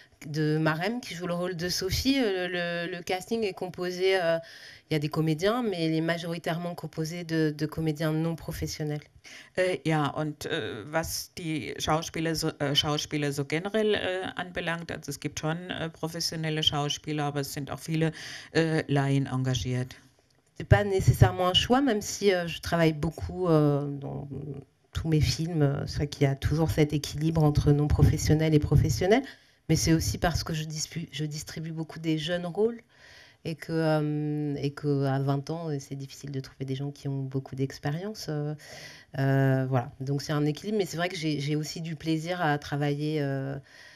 de Marem, qui joue le rôle de Sophie. Le, le, le casting est composé, il euh, y a des comédiens, mais il est majoritairement composé de, de comédiens non professionnels. Äh, ja, und äh, was die Schauspieler so, äh, Schauspieler so generell äh, anbelangt, also es gibt schon äh, professionelle Schauspieler, aber es sind auch viele äh, Laien engagiert. C'est pas nécessairement un choix, même si euh, je travaille beaucoup euh, dans tous mes films, c'est vrai qu'il y a toujours cet équilibre entre non professionnels et professionnels, mais c'est aussi parce que je distribue, je distribue beaucoup des jeunes rôles et que, euh, et que à vingt ans, c'est difficile de trouver des gens qui ont beaucoup d'expérience. Euh, euh, voilà, donc c'est un équilibre, mais c'est vrai que j'ai aussi du plaisir à travailler euh,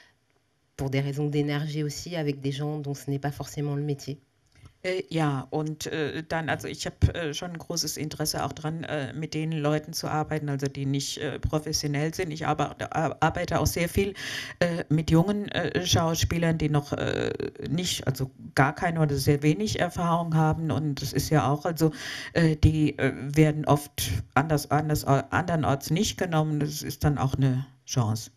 pour des raisons d'énergie aussi avec des gens dont ce n'est pas forcément le métier. Ja, und äh, dann, also ich habe äh, schon ein großes Interesse auch dran, äh, mit den Leuten zu arbeiten, also die nicht äh, professionell sind. Ich arbeite, arbeite auch sehr viel äh, mit jungen äh, Schauspielern, die noch äh, nicht, also gar keine oder sehr wenig Erfahrung haben. Und das ist ja auch, also äh, die äh, werden oft anders, anders, andernorts nicht genommen. Das ist dann auch eine Chance.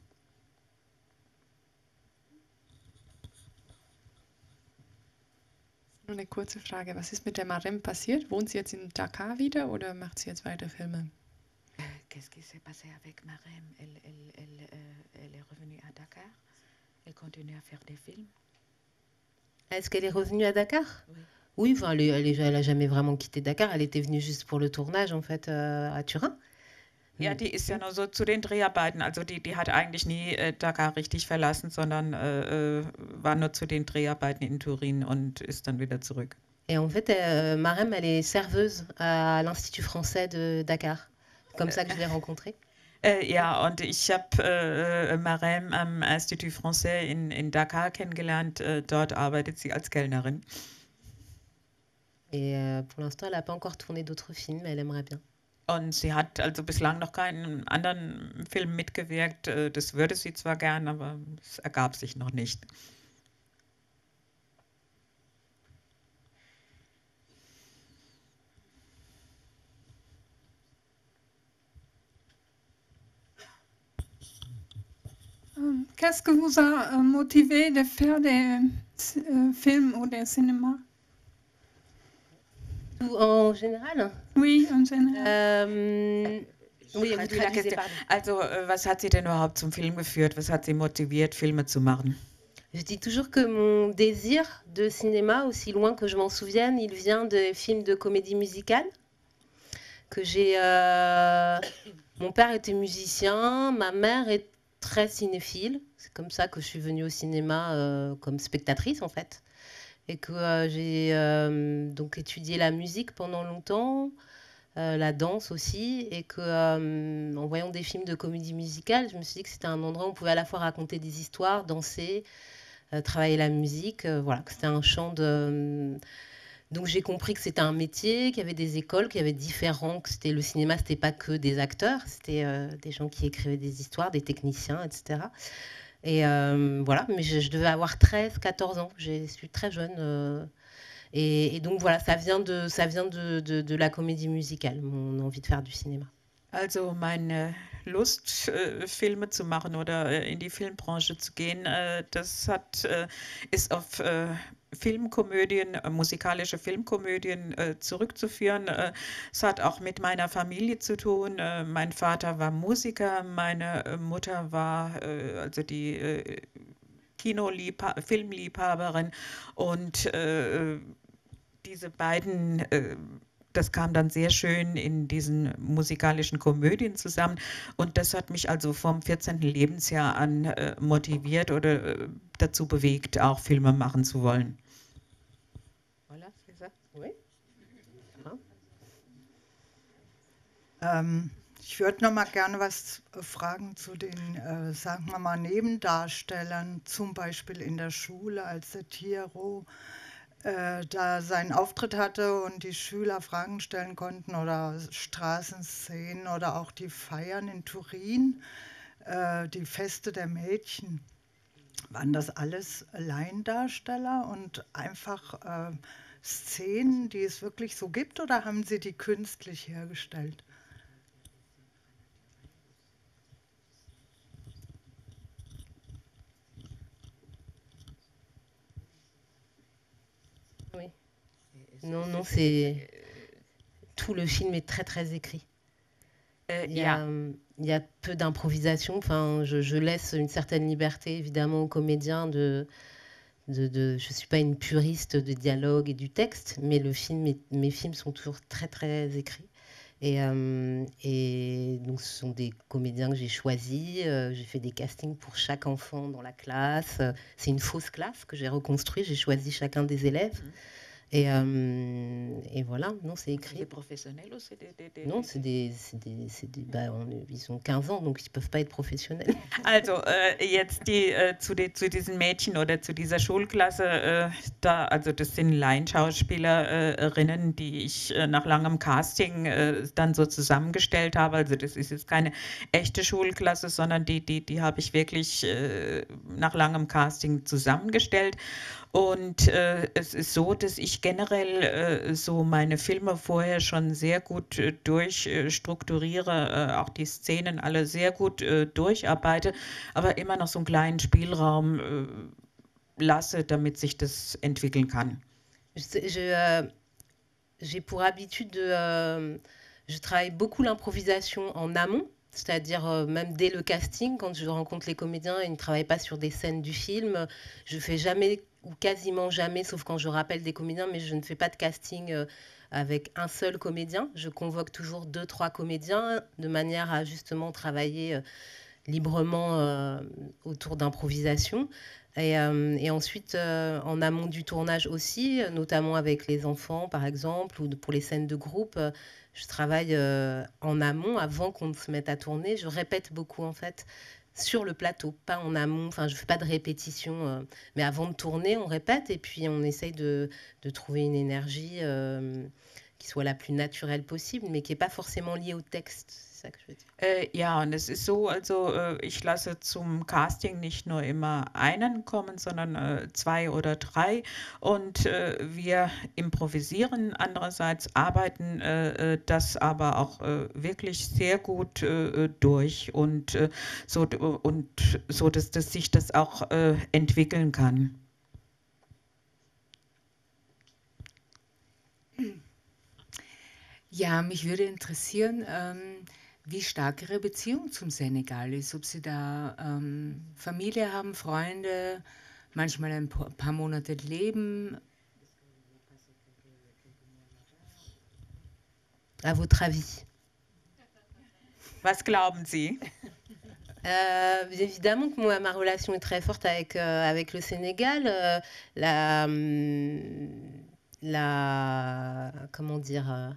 Nur eine kurze Frage. Was ist mit der Marem passiert? Wohnt sie jetzt in Dakar wieder oder macht sie jetzt weiter Filme? Qu'est-ce qui s'est passé avec Marem? Elle, elle, elle, elle est revenue à Dakar. Elle continue à faire des films. Est-ce qu'elle est revenue à Dakar? Oui. Oui, enfin, elle n'a jamais vraiment quitté Dakar. Elle était venue juste pour le tournage, en fait, euh, à Turin. Ja, die ist ja nur so zu den Dreharbeiten, also die, die hat eigentlich nie äh, Dakar richtig verlassen, sondern äh, war nur zu den Dreharbeiten in Turin und ist dann wieder zurück. Et en fait, euh, Marem, elle est serveuse à l'Institut français de Dakar. Comme ça que je l'ai rencontrée. Äh, ja, und ich habe äh, Marem am Institut Français in, in Dakar kennengelernt. Äh, dort arbeitet sie als Kellnerin. Et euh, pour l'instant, elle n'a pas encore tourné d'autres films, mais elle aimerait bien. Und sie hat also bislang noch keinen anderen Film mitgewirkt. Das würde sie zwar gern, aber es ergab sich noch nicht. Qu'est-ce que vous a motivé de faire des euh, films ou des cinémas? En général? Oui, en général. Euh, oui, vous traduisez, also, was hat sie denn überhaupt zum Film geführt? Was hat sie motiviert, Filme zu machen? Je dis toujours que mon désir de cinéma, aussi loin que je m'en souvienne, il vient des films de comédie musicale. Que j'ai. Euh... Mon père était musicien, ma mère est très cinéphile. C'est comme ça que je suis venue au cinéma euh, comme spectatrice, en fait. Et que euh, j'ai euh, donc étudié la musique pendant longtemps, euh, la danse aussi, et que euh, en voyant des films de comédie musicale, je me suis dit que c'était un endroit où on pouvait à la fois raconter des histoires, danser, euh, travailler la musique, euh, voilà, que c'était un champ de... Euh, donc j'ai compris que c'était un métier, qu'il y avait des écoles, qu'il y avait différents, que c'était le cinéma, c'était pas que des acteurs, c'était euh, des gens qui écrivaient des histoires, des techniciens, et cetera. Et euh, voilà, mais je, je devais avoir treize, quatorze ans, je suis très jeune. Euh, et, et donc voilà, ça vient de, ça vient de, de, de la comédie musicale, mon envie de faire du cinéma. Also meine Lust, äh, Filme zu machen oder äh, in die Filmbranche zu gehen, äh, das hat, äh, ist auf äh, Filmkomödien, äh, musikalische Filmkomödien äh, zurückzuführen. Äh, es hat auch mit meiner Familie zu tun. Äh, mein Vater war Musiker, meine äh, Mutter war äh, also die äh, Kinoliebha Filmliebhaberin und äh, diese beiden äh, das kam dann sehr schön in diesen musikalischen Komödien zusammen und das hat mich also vom vierzehnten Lebensjahr an äh, motiviert oder äh, dazu bewegt, auch Filme machen zu wollen. Voilà, c'est ça. Oui. Ähm, ich würde noch mal gerne was fragen zu den, äh, sagen wir mal, Nebendarstellern, zum Beispiel in der Schule, als der Tiro äh, da seinen Auftritt hatte und die Schüler Fragen stellen konnten oder Straßenszenen oder auch die Feiern in Turin, äh, die Feste der Mädchen. Waren das alles Laiendarsteller und einfach äh, Szenen, die es wirklich so gibt, oder haben Sie die künstlich hergestellt? Oui. Non, non, c'est... Tout le film est très, très écrit. Äh, Il y ja. a, il y a peu d'improvisation. Enfin, je, je laisse une certaine liberté, évidemment, aux comédiens de... De, de, je ne suis pas une puriste de dialogue et du texte, mais le film, est, mes films sont toujours très, très écrits. Et, euh, et donc, ce sont des comédiens que j'ai choisis. Euh, j'ai fait des castings pour chaque enfant dans la classe. C'est une fausse classe que j'ai reconstruite. J'ai choisi chacun des élèves. Mmh. Et, euh, et voilà, non, c'est écrit. C'est des professionnels ou c'est des, des, des... Non, c'est des... C'est des, c'est des bah, on, ils ont quinze ans, donc ils ne peuvent pas être professionnels. Also äh, jetzt die, äh, zu, die, zu diesen Mädchen oder zu dieser Schulklasse, äh, da, also das sind Laienschauspielerinnen, die ich äh, nach langem Casting äh, dann so zusammengestellt habe. Also das ist jetzt keine echte Schulklasse, sondern die, die, die habe ich wirklich äh, nach langem Casting zusammengestellt. Und äh, es ist so, dass ich generell äh, so meine Filme vorher schon sehr gut äh, durchstrukturiere, äh, auch die Szenen alle sehr gut äh, durcharbeite, aber immer noch so einen kleinen Spielraum äh, lasse, damit sich das entwickeln kann. Je, je, euh, j'ai pour habitude de... Euh, je travaille beaucoup l'improvisation en amont. C'est-à-dire, euh, même dès le casting, quand je rencontre les comédiens, ils ne travaillent pas sur des scènes du film. Je ne fais jamais, ou quasiment jamais, sauf quand je rappelle des comédiens, mais je ne fais pas de casting euh, avec un seul comédien. Je convoque toujours deux, trois comédiens, de manière à justement travailler euh, librement euh, autour d'improvisation. Et, euh, et ensuite, euh, en amont du tournage aussi, notamment avec les enfants, par exemple, ou de, pour les scènes de groupe, euh, je travaille euh, en amont, avant qu'on se mette à tourner. Je répète beaucoup, en fait, sur le plateau, pas en amont. Enfin, je ne fais pas de répétition, euh, mais avant de tourner, on répète et puis on essaye de, de trouver une énergie euh, qui soit la plus naturelle possible, mais qui n'est pas forcément liée au texte. C'est ça que je veux dire. Äh, ja, und es ist so, also äh, ich lasse zum Casting nicht nur immer einen kommen, sondern äh, zwei oder drei und äh, wir improvisieren. Andererseits arbeiten äh, das aber auch äh, wirklich sehr gut äh, durch und, äh, so, und so, dass, dass sich das auch äh, entwickeln kann. Ja, mich würde interessieren, ähm, wie stark Ihre Beziehung zum Senegal ist. Ob Sie da ähm, Familie haben, Freunde, manchmal ein paar Monate leben. À votre avis? Was glauben Sie? Euh, évidemment que moi, ma relation est très forte avec, euh, avec le Sénégal. Euh, la, la, comment dire euh,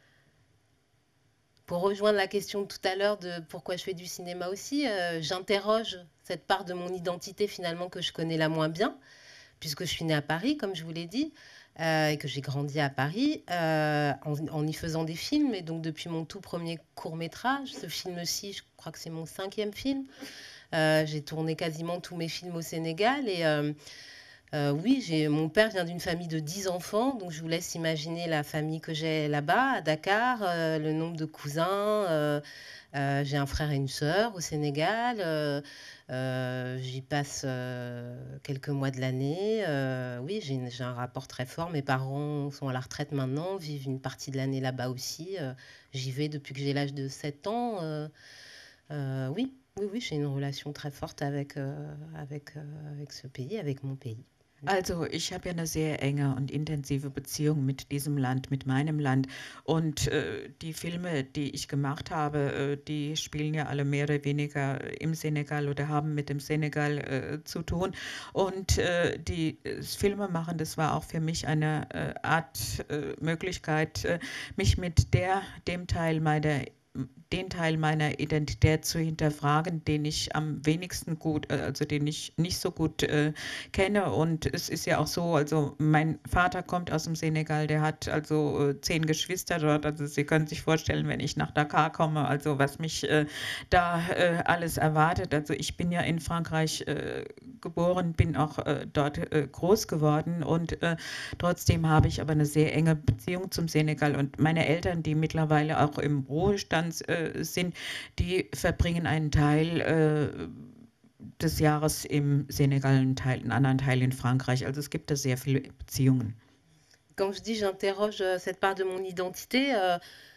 Pour rejoindre la question de tout à l'heure de pourquoi je fais du cinéma aussi, euh, j'interroge cette part de mon identité finalement que je connais la moins bien, puisque je suis née à Paris, comme je vous l'ai dit, euh, et que j'ai grandi à Paris euh, en, en y faisant des films. Et donc depuis mon tout premier court-métrage, ce film-ci, je crois que c'est mon cinquième film, euh, j'ai tourné quasiment tous mes films au Sénégal. Et... Euh, Euh, oui, j'ai, mon père vient d'une famille de dix enfants, donc je vous laisse imaginer la famille que j'ai là-bas, à Dakar, euh, le nombre de cousins. Euh, euh, j'ai un frère et une sœur au Sénégal. Euh, euh, j'y passe euh, quelques mois de l'année. Euh, oui, j'ai, une- j'ai un rapport très fort. Mes parents sont à la retraite maintenant, vivent une partie de l'année là-bas aussi. Euh, j'y vais depuis que j'ai l'âge de sept ans. Euh, euh, oui, oui, oui, j'ai une relation très forte avec, euh, avec, euh, avec ce pays, avec mon pays. Also ich habe ja eine sehr enge und intensive Beziehung mit diesem Land, mit meinem Land. Und äh, die Filme, die ich gemacht habe, äh, die spielen ja alle mehr oder weniger im Senegal oder haben mit dem Senegal äh, zu tun. Und äh, die das Filme machen, das war auch für mich eine äh, Art äh, Möglichkeit, äh, mich mit der, dem Teil meiner den Teil meiner Identität zu hinterfragen, den ich am wenigsten gut, äh, also den ich nicht so gut äh, kenne. Und es ist ja auch so, also mein Vater kommt aus dem Senegal, der hat also äh, zehn Geschwister dort. Also Sie können sich vorstellen, wenn ich nach Dakar komme, also was mich äh, da äh, alles erwartet. Also ich bin ja in Frankreich äh, geboren, bin auch äh, dort äh, groß geworden und äh, trotzdem habe ich aber eine sehr enge Beziehung zum Senegal. Und meine Eltern, die mittlerweile auch im Ruhestand äh, sind, die verbringen einen Teil äh, des Jahres im Senegal, einen, Teil, einen anderen Teil in Frankreich. Also es gibt da sehr viele Beziehungen. Quand je dis j'interroge euh, cette part de mon identité, euh,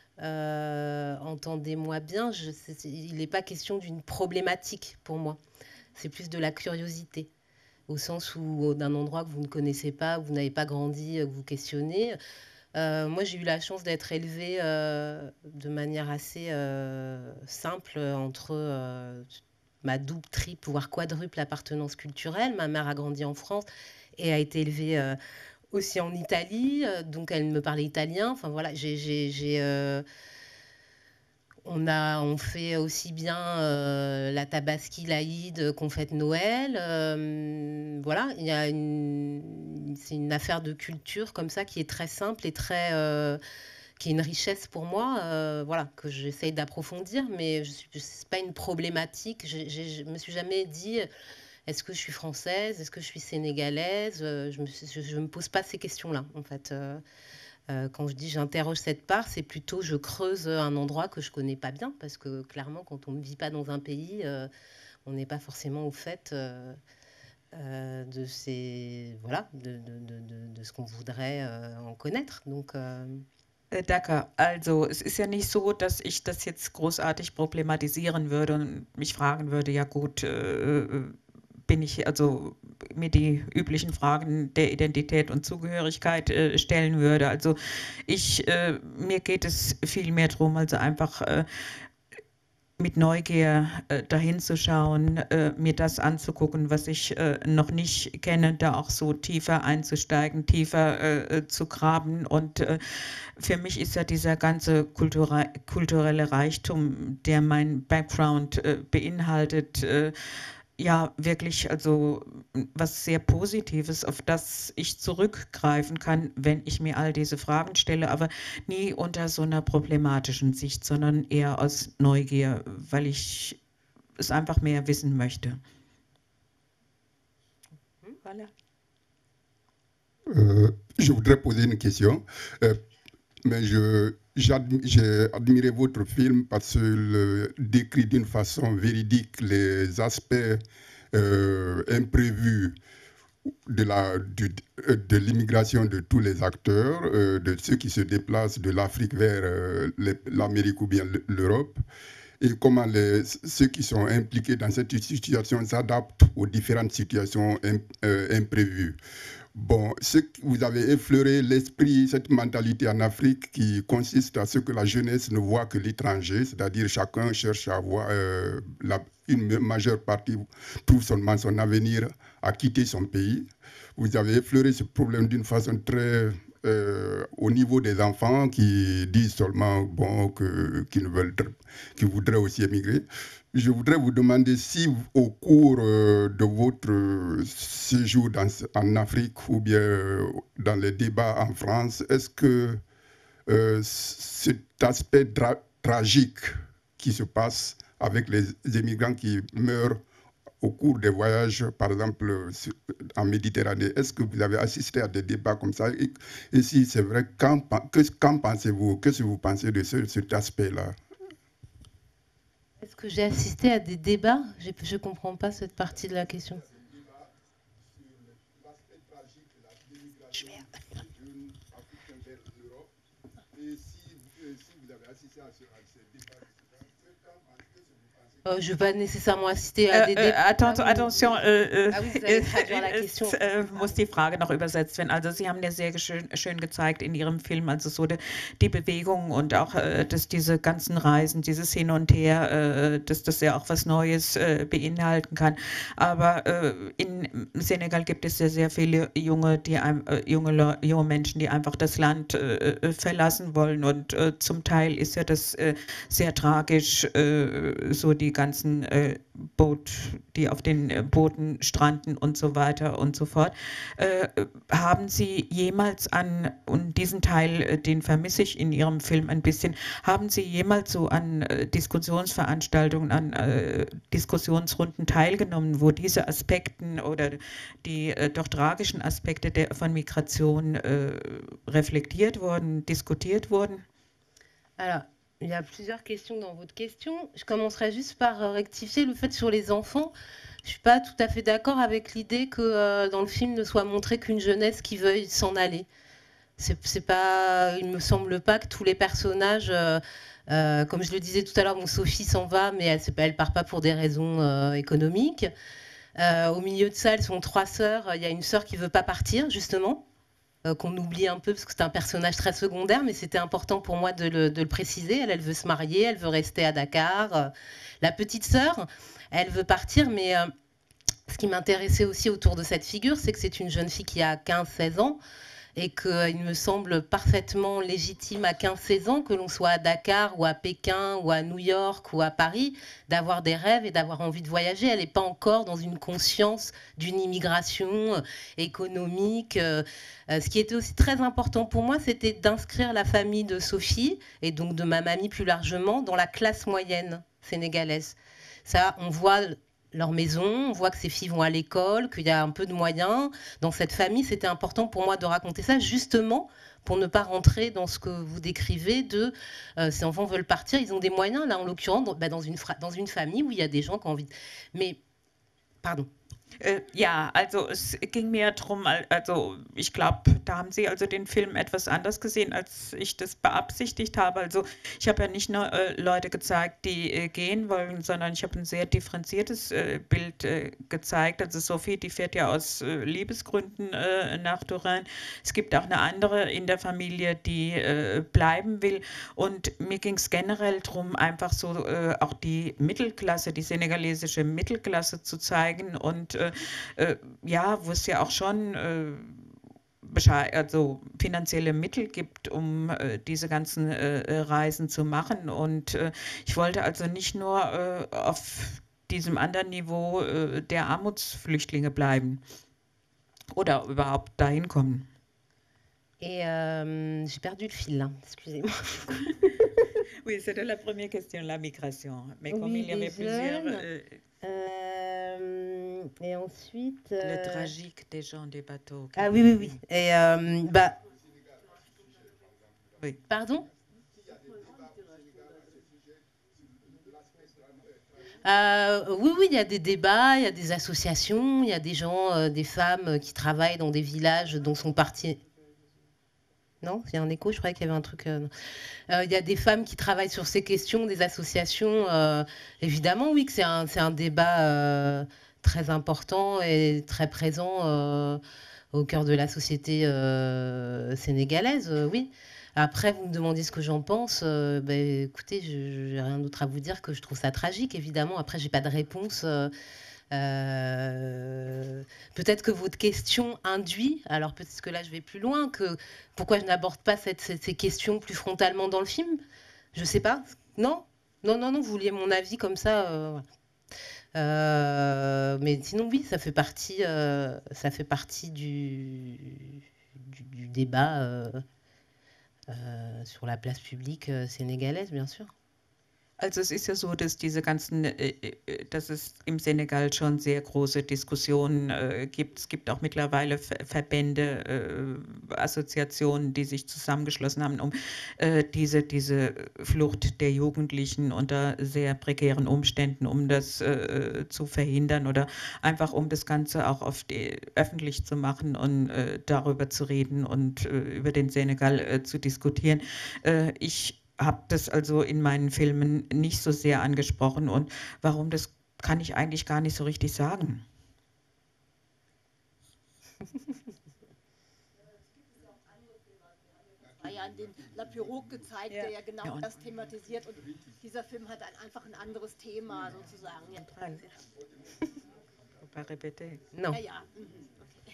euh, entendez-moi bien, je, c'est- c'est- il n'est pas question d'une problématique pour moi. C'est plus de la curiosité, au sens où d'un endroit que vous ne connaissez pas, où vous n'avez pas grandi, euh, que vous questionnez. Euh, moi, j'ai eu la chance d'être élevée euh, de manière assez euh, simple entre euh, ma double, triple, voire quadruple appartenance culturelle. Ma mère a grandi en France et a été élevée euh, aussi en Italie, euh, donc elle me parlait italien. Enfin voilà, j'ai, j'ai, j'ai, euh, on a, on fait aussi bien euh, la Tabaski, l'Aïd qu'on fête Noël. Euh, voilà, il y a une, c'est une affaire de culture comme ça qui est très simple et très, euh, qui est une richesse pour moi. Euh, voilà, que j'essaye d'approfondir, mais je suis, c'est pas une problématique. J'ai- j'ai- Je me suis jamais dit, est-ce que je suis française, est-ce que je suis sénégalaise. Euh, Je me, suis- je, je me pose pas ces questions-là, en fait. Euh, euh, quand je dis j'interroge cette part, c'est plutôt je creuse un endroit que je connais pas bien, parce que clairement, quand on ne vit pas dans un pays, euh, on n'est pas forcément au fait euh, euh, de ces, voilà, de, de, de, de- de ce qu'on voudrait euh, en connaître. Donc, euh, Äh, D'accord. Also es ist ja nicht so, dass ich das jetzt großartig problematisieren würde und mich fragen würde, ja gut, äh, äh, bin ich also mir die üblichen Fragen der Identität und Zugehörigkeit äh, stellen würde. Also ich, äh, mir geht es viel mehr darum, also einfach äh, mit Neugier äh, dahin zu schauen, äh, mir das anzugucken, was ich äh, noch nicht kenne, da auch so tiefer einzusteigen, tiefer äh, zu graben. Und äh, für mich ist ja dieser ganze kulture kulturelle Reichtum, der mein Background äh, beinhaltet, äh, ja wirklich also was sehr Positives, auf das ich zurückgreifen kann, wenn ich mir all diese Fragen stelle, aber nie unter so einer problematischen Sicht, sondern eher aus Neugier, weil ich es einfach mehr wissen möchte. Voilà. Euh, je voudrais poser une question, euh, mais je, j'admi- j'ai admiré votre film parce qu'il décrit d'une façon véridique les aspects euh, imprévus de, la, du- euh, de l'immigration de tous les acteurs, euh, de ceux qui se déplacent de l'Afrique vers euh, les- l'Amérique ou bien l'Europe, et comment les, ceux qui sont impliqués dans cette situation s'adaptent aux différentes situations im- euh, imprévues. Bon, ce que vous avez effleuré l'esprit, cette mentalité en Afrique qui consiste à ce que la jeunesse ne voit que l'étranger, c'est-à-dire chacun cherche à voir, euh, la, une majeure partie trouve seulement son avenir à quitter son pays. Vous avez effleuré ce problème d'une façon très euh, au niveau des enfants qui disent seulement bon que qui ne veulent, qui voudraient aussi émigrer. Je voudrais vous demander si, au cours euh, de votre euh, séjour dans, en Afrique ou bien euh, dans les débats en France, est-ce que euh, cet aspect dra- tragique qui se passe avec les immigrants qui meurent au cours des voyages, par exemple en Méditerranée? Est-ce que vous avez assisté à des débats comme ça? Et, et si c'est vrai, qu'en qu'en pensez-vous? Qu'est-ce que vous pensez de ce, cet aspect-là? Est-ce que j'ai assisté à des débats? Je ne comprends pas cette partie de la question. Je vais... Euh, je ne vais pas nécessairement assister à des äh, äh, débats. Attention, attention äh, Ah oui, vous allez traduire la question. es äh, muss die Frage noch übersetzt werden. Also Sie haben ja sehr schön, schön gezeigt in Ihrem Film, also so die, die Bewegung und auch äh, dass diese ganzen Reisen, dieses Hin und Her, äh, dass das ja auch was Neues äh, beinhalten kann. Aber äh, in Senegal gibt es ja sehr viele junge, die, äh, junge, junge Menschen, die einfach das Land äh, verlassen wollen und äh, zum Teil ist ja das äh, sehr tragisch, äh, so die ganzen äh, Boot, die auf den äh, Booten stranden und so weiter und so fort. Äh, haben Sie jemals an, und diesen Teil, äh, den vermisse ich in Ihrem Film ein bisschen, haben Sie jemals so an äh, Diskussionsveranstaltungen, an äh, Diskussionsrunden teilgenommen, wo diese Aspekten oder die äh, doch tragischen Aspekte der, von Migration äh, reflektiert wurden, diskutiert wurden? Alors, il y a plusieurs questions dans votre question. Je commencerai juste par euh, rectifier le fait sur les enfants. Je ne suis pas tout à fait d'accord avec l'idée que euh, dans le film ne soit montré qu'une jeunesse qui veuille s'en aller. C'est, c'est pas, il ne me semble pas que tous les personnages, euh, euh, comme je le disais tout à l'heure, mon Sophie s'en va, mais elle ne part pas pour des raisons euh, économiques. Euh, au milieu de ça, elles sont trois sœurs. Il y a une sœur qui ne veut pas partir, justement, qu'on oublie un peu parce que c'est un personnage très secondaire, mais c'était important pour moi de le, de le préciser. Elle, elle veut se marier, elle veut rester à Dakar. La petite sœur, elle veut partir, mais euh, ce qui m'intéressait aussi autour de cette figure, c'est que c'est une jeune fille qui a quinze seize ans et qu'il me semble parfaitement légitime à quinze seize ans, que l'on soit à Dakar ou à Pékin ou à New York ou à Paris, d'avoir des rêves et d'avoir envie de voyager. Elle n'est pas encore dans une conscience d'une immigration économique. Euh, ce qui était aussi très important pour moi, c'était d'inscrire la famille de Sophie, et donc de ma mamie plus largement, dans la classe moyenne sénégalaise. Ça, on voit leur maison, on voit que ces filles vont à l'école, qu'il y a un peu de moyens. Dans cette famille, c'était important pour moi de raconter ça, justement pour ne pas rentrer dans ce que vous décrivez de euh, ces enfants veulent partir, ils ont des moyens. Là, en l'occurrence, dans, bah, dans, une dans une famille où il y a des gens qui ont envie de... Mais, pardon. Äh, ja, also es ging mir darum, also ich glaube, da haben Sie also den Film etwas anders gesehen, als ich das beabsichtigt habe. Also ich habe ja nicht nur äh, Leute gezeigt, die äh, gehen wollen, sondern ich habe ein sehr differenziertes äh, Bild äh, gezeigt. Also Sophie, die fährt ja aus äh, Liebesgründen äh, nach Turin. Es gibt auch eine andere in der Familie, die äh, bleiben will. Und mir ging es generell darum, einfach so äh, auch die Mittelklasse, die senegalesische Mittelklasse zu zeigen und äh, Äh, ja, wo es ja auch schon äh, also finanzielle Mittel gibt, um äh, diese ganzen äh, Reisen zu machen. Und äh, ich wollte also nicht nur äh, auf diesem anderen Niveau äh, der Armutsflüchtlinge bleiben oder überhaupt dahin kommen. Et euh, j'ai perdu le fil, là. Excusez-moi. Oui, c'était la première question, la migration. Mais oui, comme il y avait plusieurs... Euh, euh, et ensuite... Euh, le tragique des gens des bateaux. Ah oui, oui, oui. Et euh, bah... Oui. Pardon? Euh, oui, oui, il y a des débats, il y a des associations, il y a des gens, euh, des femmes qui travaillent dans des villages dont sont partis... Non, il y a un écho, je croyais qu'il y avait un truc... Euh, euh, il y a des femmes qui travaillent sur ces questions, des associations. Euh, évidemment, oui, que c'est un, c'est un débat euh, très important et très présent euh, au cœur de la société euh, sénégalaise, euh, oui. Après, vous me demandez ce que j'en pense. Euh, ben, écoutez, je n'ai rien d'autre à vous dire que je trouve ça tragique, évidemment. Après, je n'ai pas de réponse... Euh, Euh, peut-être que votre question induit, alors peut-être que là je vais plus loin, que pourquoi je n'aborde pas cette, cette, ces questions plus frontalement dans le film. Je sais pas. Non, non, non, non. Vous vouliez mon avis comme ça. Euh, euh, mais sinon oui, ça fait partie, euh, ça fait partie du, du, du débat euh, euh, sur la place publique euh, sénégalaise, bien sûr. Also es ist ja so, dass diese ganzen, äh, äh, dass es im Senegal schon sehr große Diskussionen äh, gibt. Es gibt auch mittlerweile Ver Verbände, äh, Assoziationen, die sich zusammengeschlossen haben, um äh, diese, diese Flucht der Jugendlichen unter sehr prekären Umständen, um das äh, zu verhindern oder einfach um das Ganze auch auf die, öffentlich zu machen und äh, darüber zu reden und äh, über den Senegal äh, zu diskutieren. Äh, ich habe das also in meinen Filmen nicht so sehr angesprochen und warum, das kann ich eigentlich gar nicht so richtig sagen. war ja den La Pirogue gezeigt, ja. der ja genau ja, das thematisiert und dieser Film hat ein, einfach ein anderes Thema sozusagen. Ja, non. Ja, ja. Mhm.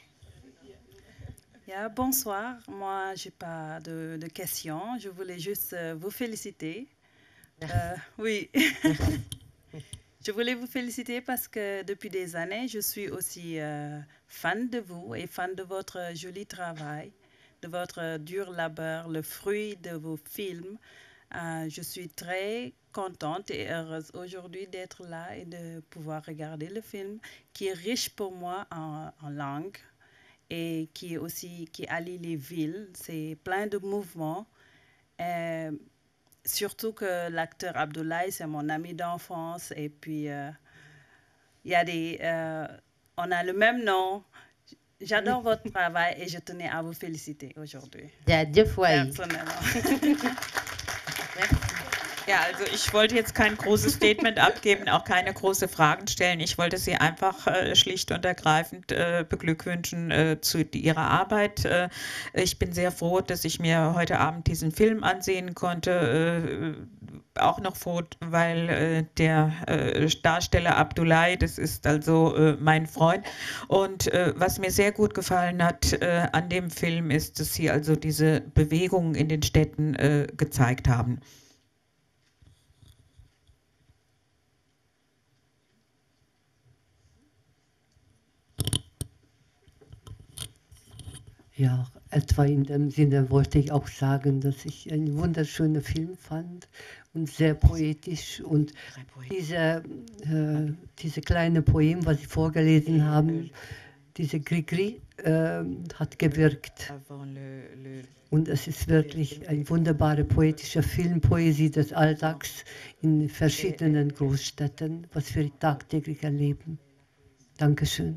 Yeah, bonsoir, moi j'ai pas de, de questions, je voulais juste euh, vous féliciter. Euh, oui, je voulais vous féliciter parce que depuis des années, je suis aussi euh, fan de vous et fan de votre joli travail, de votre dur labeur, le fruit de vos films. Euh, je suis très contente et heureuse aujourd'hui d'être là et de pouvoir regarder le film qui est riche pour moi en, en langue. Et qui est aussi qui allie les villes, c'est plein de mouvements. Et surtout que l'acteur Abdoulaye, c'est mon ami d'enfance. Et puis, il euh, y a des, euh, on a le même nom. J'adore votre travail et je tenais à vous féliciter aujourd'hui. Ja, deux fois. Personnellement. Ja, also ich wollte jetzt kein großes Statement abgeben, auch keine große Fragen stellen. Ich wollte Sie einfach äh, schlicht und ergreifend äh, beglückwünschen äh, zu Ihrer Arbeit. Äh, ich bin sehr froh, dass ich mir heute Abend diesen Film ansehen konnte. Äh, auch noch froh, weil äh, der äh, Darsteller Abdoulaye, das ist also äh, mein Freund. Und äh, was mir sehr gut gefallen hat äh, an dem Film ist, dass Sie also diese Bewegungen in den Städten äh, gezeigt haben. Ja, etwa in dem Sinne wollte ich auch sagen, dass ich einen wunderschönen Film fand und sehr poetisch. Und diese, äh, diese kleine Poem, was Sie vorgelesen haben, diese Gris-Gris, äh, hat gewirkt. Und es ist wirklich ein wunderbarer poetischer Film, Poesie des Alltags in verschiedenen Großstädten, was wir tagtäglich erleben. Dankeschön.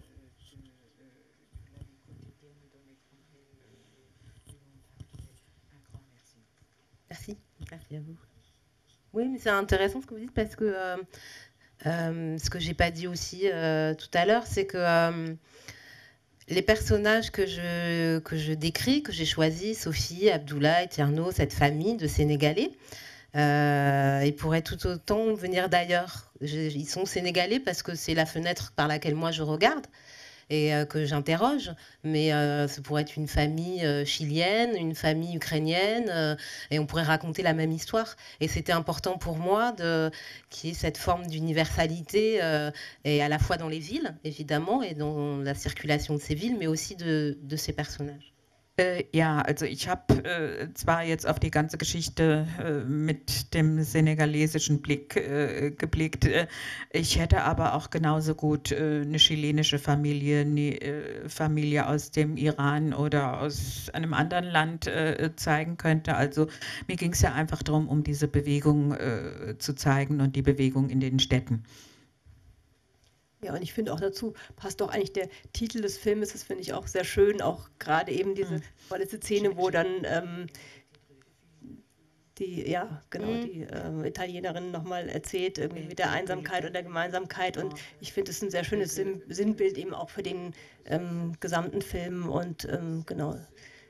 Merci. Merci à vous. Oui, mais c'est intéressant ce que vous dites parce que euh, euh, ce que j'ai pas dit aussi euh, tout à l'heure, c'est que euh, les personnages que je, que je décris, que j'ai choisis, Sophie, Abdoulaye, Tierno, cette famille de Sénégalais, euh, ils pourraient tout autant venir d'ailleurs. Je, ils sont sénégalais parce que c'est la fenêtre par laquelle moi je regarde et euh, que j'interroge, mais euh, ça pourrait être une famille euh, chilienne, une famille ukrainienne, euh, et on pourrait raconter la même histoire. Et c'était important pour moi de, qu'il y ait cette forme d'universalité, euh, et à la fois dans les villes, évidemment, et dans la circulation de ces villes, mais aussi de, de ces personnages. Äh, ja, also ich habe äh, zwar jetzt auf die ganze Geschichte äh, mit dem senegalesischen Blick äh, geblickt, äh, ich hätte aber auch genauso gut äh, eine chilenische Familie, eine äh, Familie aus dem Iran oder aus einem anderen Land äh, zeigen könnte. Also mir ging es ja einfach darum, um diese Bewegung äh, zu zeigen und die Bewegung in den Städten. Ja, und ich finde auch dazu passt doch eigentlich der Titel des Filmes, das finde ich auch sehr schön, auch gerade eben diese vorletzte Szene, wo dann ähm, die, ja, genau, mhm. die äh, Italienerin nochmal erzählt, irgendwie mit der Einsamkeit und der Gemeinsamkeit und ich finde es ein sehr schönes Sinn Sinnbild eben auch für den ähm, gesamten Film und ähm, genau.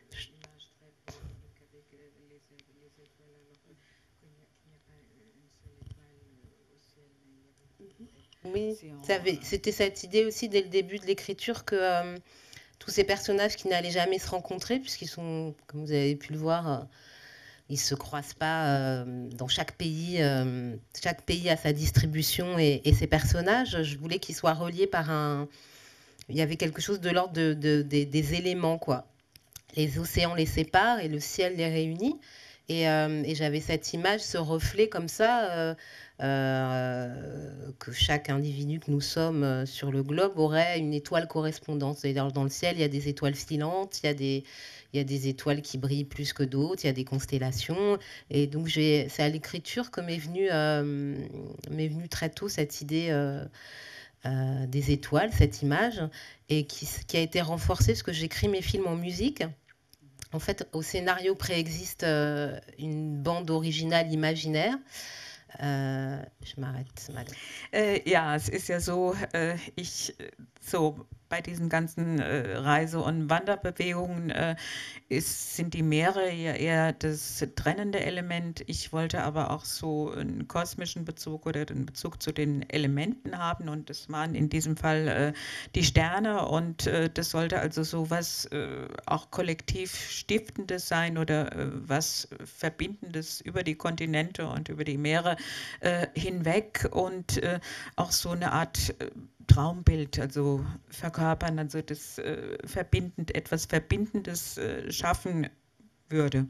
Oui, c'était cette idée aussi dès le début de l'écriture que euh, tous ces personnages qui n'allaient jamais se rencontrer, puisqu'ils sont, comme vous avez pu le voir, euh, ils ne se croisent pas euh, dans chaque pays. Euh, chaque pays a sa distribution et, et ses personnages. Je voulais qu'ils soient reliés par un... Il y avait quelque chose de l'ordre de, de, de, des éléments, quoi. Les océans les séparent et le ciel les réunit. Et, euh, et j'avais cette image, ce reflet comme ça, euh, euh, que chaque individu que nous sommes euh, sur le globe aurait une étoile correspondante. C'est-à-dire dans le ciel, il y a des étoiles filantes, il y a des, il y a des étoiles qui brillent plus que d'autres, il y a des constellations. Et donc j'ai, c'est à l'écriture que m'est venue, euh, m'est venue très tôt cette idée euh, euh, des étoiles, cette image, et qui, qui a été renforcée parce que j'écris mes films en musique. En fait, au scénario préexiste euh, une bande originale imaginaire. Äh, ich mache jetzt mal. Äh, ja, es ist ja so, äh, ich so bei diesen ganzen äh, Reise- und Wanderbewegungen äh, ist, sind die Meere ja eher das trennende Element. Ich wollte aber auch so einen kosmischen Bezug oder den Bezug zu den Elementen haben und das waren in diesem Fall äh, die Sterne und äh, das sollte also so was äh, auch kollektiv Stiftendes sein oder äh, was Verbindendes über die Kontinente und über die Meere äh, hinweg und äh, auch so eine Art äh, Traumbild, also verkörpern, also das äh, verbindend, etwas Verbindendes äh, schaffen würde.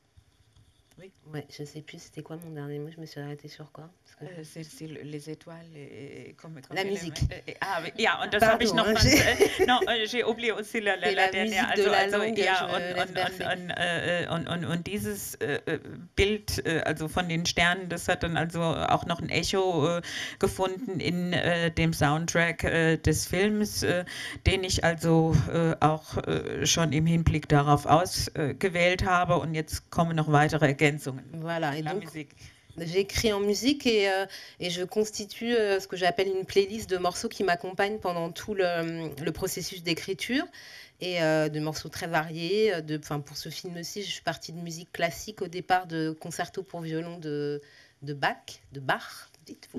Oui, ouais, je ne sais plus c'était quoi mon dernier mot, je me suis arrêtée sur quoi parce que... äh, c'est, c'est les étoiles et, comme, comme La musique. Äh, ah, ja, und das habe ich noch... Pardon, äh, non, j'ai oublié aussi la, la, la, la dernière. musique de Also, la also, langue, ja, je und, laisse und, bercer. und, und, äh, und, und, und dieses äh, Bild, äh, also von den Sternen, das hat dann also auch noch ein Echo äh, gefunden in äh, dem Soundtrack äh, des Films, äh, den ich also äh, auch äh, schon im Hinblick darauf ausgewählt äh, habe und jetzt kommen noch weitere Ergänzungen. Voilà, et La donc musique. j'écris en musique et, euh, et je constitue euh, ce que j'appelle une playlist de morceaux qui m'accompagnent pendant tout le, le processus d'écriture et euh, de morceaux très variés. De, pour ce film-ci, je suis partie de musique classique au départ, de concerto pour violon de, de Bach, de Bach, dites-vous.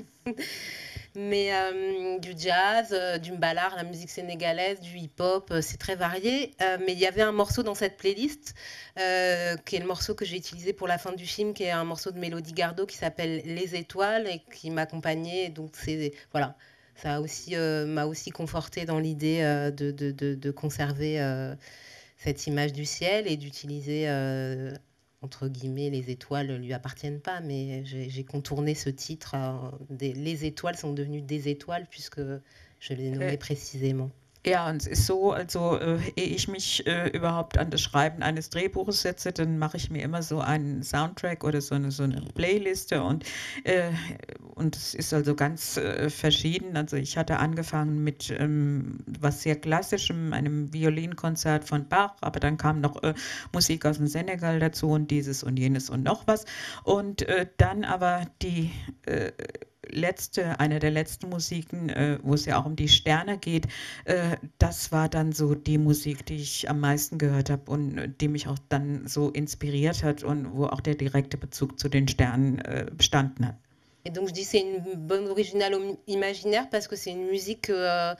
Mais euh, du jazz, euh, du mbalax, la musique sénégalaise, du hip-hop, euh, c'est très varié. Euh, mais il y avait un morceau dans cette playlist, euh, qui est le morceau que j'ai utilisé pour la fin du film, qui est un morceau de Mélodie Gardot qui s'appelle Les Étoiles et qui m'accompagnait. Donc c'est voilà, ça a aussi euh, m'a aussi conforté dans l'idée euh, de, de, de, de conserver euh, cette image du ciel et d'utiliser euh, entre guillemets, les étoiles ne lui appartiennent pas, mais j'ai contourné ce titre. Euh, des, les étoiles sont devenues des étoiles puisque je les nommais äh, précisément. Ja, und es ist so, also äh, ehe ich mich äh, überhaupt an das Schreiben eines Drehbuches setze, dann mache ich mir immer so einen Soundtrack oder so eine, so eine Playliste und, äh, und es ist also ganz äh, verschieden. Also ich hatte angefangen mit ähm, was sehr Klassischem, einem Violinkonzert von Bach, aber dann kam noch äh, Musik aus dem Senegal dazu und dieses und jenes und noch was. Und äh, dann aber die äh, letzte, eine der letzten Musiken, äh, wo es ja auch um die Sterne geht, äh, das war dann so die Musik, die ich am meisten gehört habe und äh, die mich auch dann so inspiriert hat und wo auch der direkte Bezug zu den Sternen äh, bestanden hat. Et donc je dis c'est une bande originale imaginaire parce que c'est une musique euh,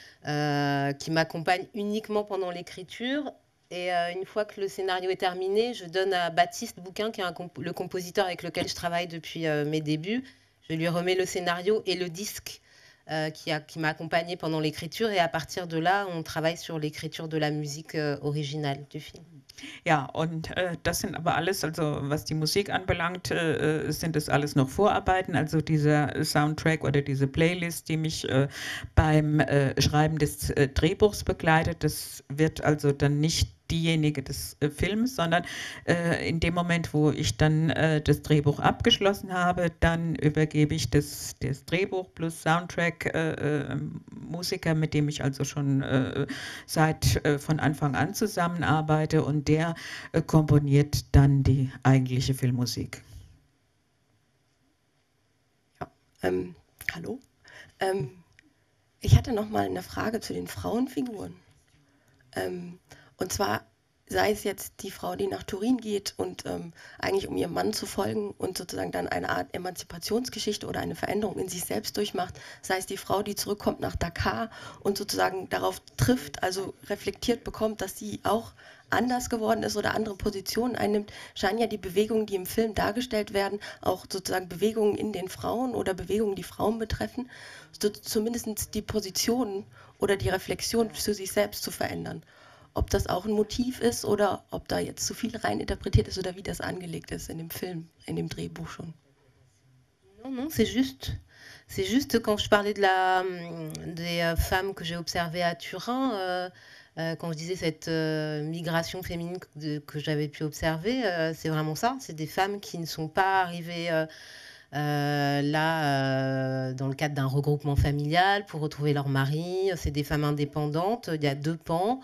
euh, qui m'accompagne uniquement pendant l'écriture. Et euh, une fois que le scénario est terminé, je donne à Baptiste Bouquin, qui est un comp le compositeur avec lequel je travaille depuis euh, mes débuts. Je lui remets le scénario et le disque euh, qui, qui m'a accompagné pendant l'écriture. Et à partir de là, on travaille sur l'écriture de la musique euh, originale du film. Ja, und äh, das sind aber alles, also was die Musik anbelangt, äh, sind das alles noch Vorarbeiten. Also dieser Soundtrack oder diese Playlist, die mich äh, beim äh, Schreiben des äh, Drehbuchs begleitet, das wird also dann nicht diejenige des äh, Films, sondern äh, in dem Moment, wo ich dann äh, das Drehbuch abgeschlossen habe, dann übergebe ich das, das Drehbuch plus Soundtrack äh, äh, Musiker, mit dem ich also schon äh, seit äh, von Anfang an zusammenarbeite und der äh, komponiert dann die eigentliche Filmmusik. Ja, ähm, hallo. Ähm, ich hatte noch mal eine Frage zu den Frauenfiguren. Ähm, Und zwar sei es jetzt die Frau, die nach Turin geht und ähm, eigentlich um ihrem Mann zu folgen und sozusagen dann eine Art Emanzipationsgeschichte oder eine Veränderung in sich selbst durchmacht, sei es die Frau, die zurückkommt nach Dakar und sozusagen darauf trifft, also reflektiert bekommt, dass sie auch anders geworden ist oder andere Positionen einnimmt, scheinen ja die Bewegungen, die im Film dargestellt werden, auch sozusagen Bewegungen in den Frauen oder Bewegungen, die Frauen betreffen, so zumindest die Positionen oder die Reflexion für sich selbst zu verändern. ob das auch ein Motiv ist oder ob da jetzt zu viel rein interpretiert ist oder wie das angelegt ist in dem Film, in dem Drehbuch schon. Non, non, c'est juste. C'est juste quand je parlais de la, des femmes que j'ai observées à Turin, euh, euh, quand je disais cette euh, migration féminine que, que j'avais pu observer, euh, c'est vraiment ça. C'est des femmes qui ne sont pas arrivées euh, euh, là euh, dans le cadre d'un regroupement familial pour retrouver leur mari. C'est des femmes indépendantes. Il y a deux pans.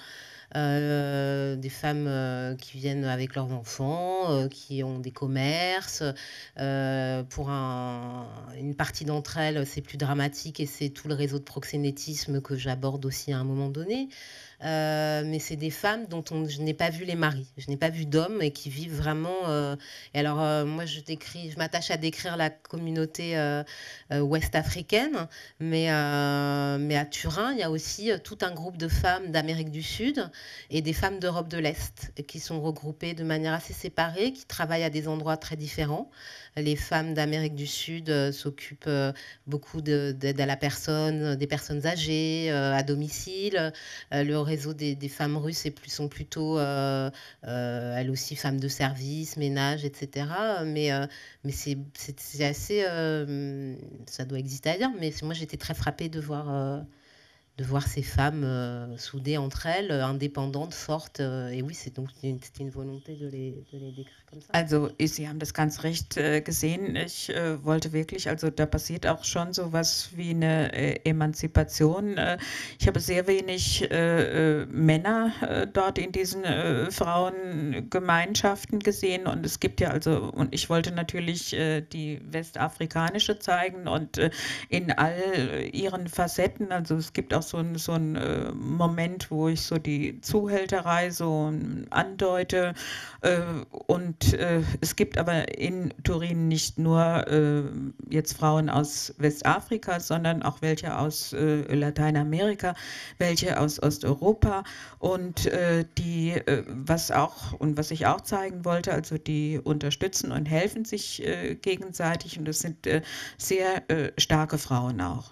Euh, des femmes euh, qui viennent avec leurs enfants, euh, qui ont des commerces. Euh, pour un, une partie d'entre elles, c'est plus dramatique et c'est tout le réseau de proxénétisme que j'aborde aussi à un moment donné. Euh, mais c'est des femmes dont on, je n'ai pas vu les maris, je n'ai pas vu d'hommes et qui vivent vraiment. Euh, et alors, euh, moi, je décris, je m'attache à décrire la communauté euh, euh, ouest-africaine, mais, euh, mais à Turin, il y a aussi tout un groupe de femmes d'Amérique du Sud et des femmes d'Europe de l'Est qui sont regroupées de manière assez séparée, qui travaillent à des endroits très différents. Les femmes d'Amérique du Sud euh, s'occupent euh, beaucoup d'aide de, à la personne, des personnes âgées, euh, à domicile. Euh, le réseau des, des femmes russes est plus, sont plutôt, euh, euh, elles aussi, femmes de service, ménage, et cetera. Mais, euh, mais c'est assez... Euh, ça doit exister ailleurs, mais moi, j'étais très frappée de voir... Euh, de voir ces femmes euh, soudées entre elles, indépendantes, fortes. Euh, et oui, c'est donc une, une volonté de les, de les décrire comme ça. Also, Sie haben das ganz recht äh, gesehen. Ich äh, wollte wirklich, also da passiert auch schon so was wie eine äh, Emanzipation. Äh, ich habe sehr wenig äh, äh, Männer äh, dort in diesen äh, Frauengemeinschaften gesehen. Und es gibt ja also, und ich wollte natürlich äh, die westafrikanische zeigen und äh, in all ihren Facetten. Also es gibt auch so ein, so ein äh, Moment, wo ich so die Zuhälterei so andeute. Äh, und äh, es gibt aber in Turin nicht nur äh, jetzt Frauen aus Westafrika, sondern auch welche aus äh, Lateinamerika, welche aus Osteuropa. Und äh, die, äh, was auch und was ich auch zeigen wollte, also die unterstützen und helfen sich äh, gegenseitig. Und das sind äh, sehr äh, starke Frauen auch.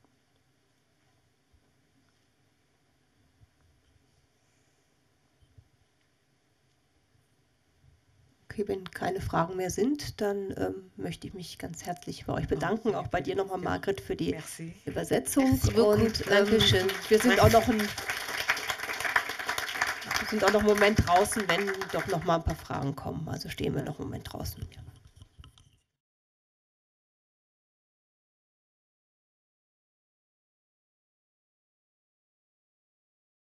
Okay, wenn keine Fragen mehr sind, dann ähm, möchte ich mich ganz herzlich bei euch bedanken. Auch bei dir nochmal, Margret, für die Merci. Übersetzung. Merci beaucoup. Und ähm, wir sind auch noch ein, wir sind auch noch einen Moment draußen, wenn doch noch mal ein paar Fragen kommen. Also stehen wir noch einen Moment draußen. Ja.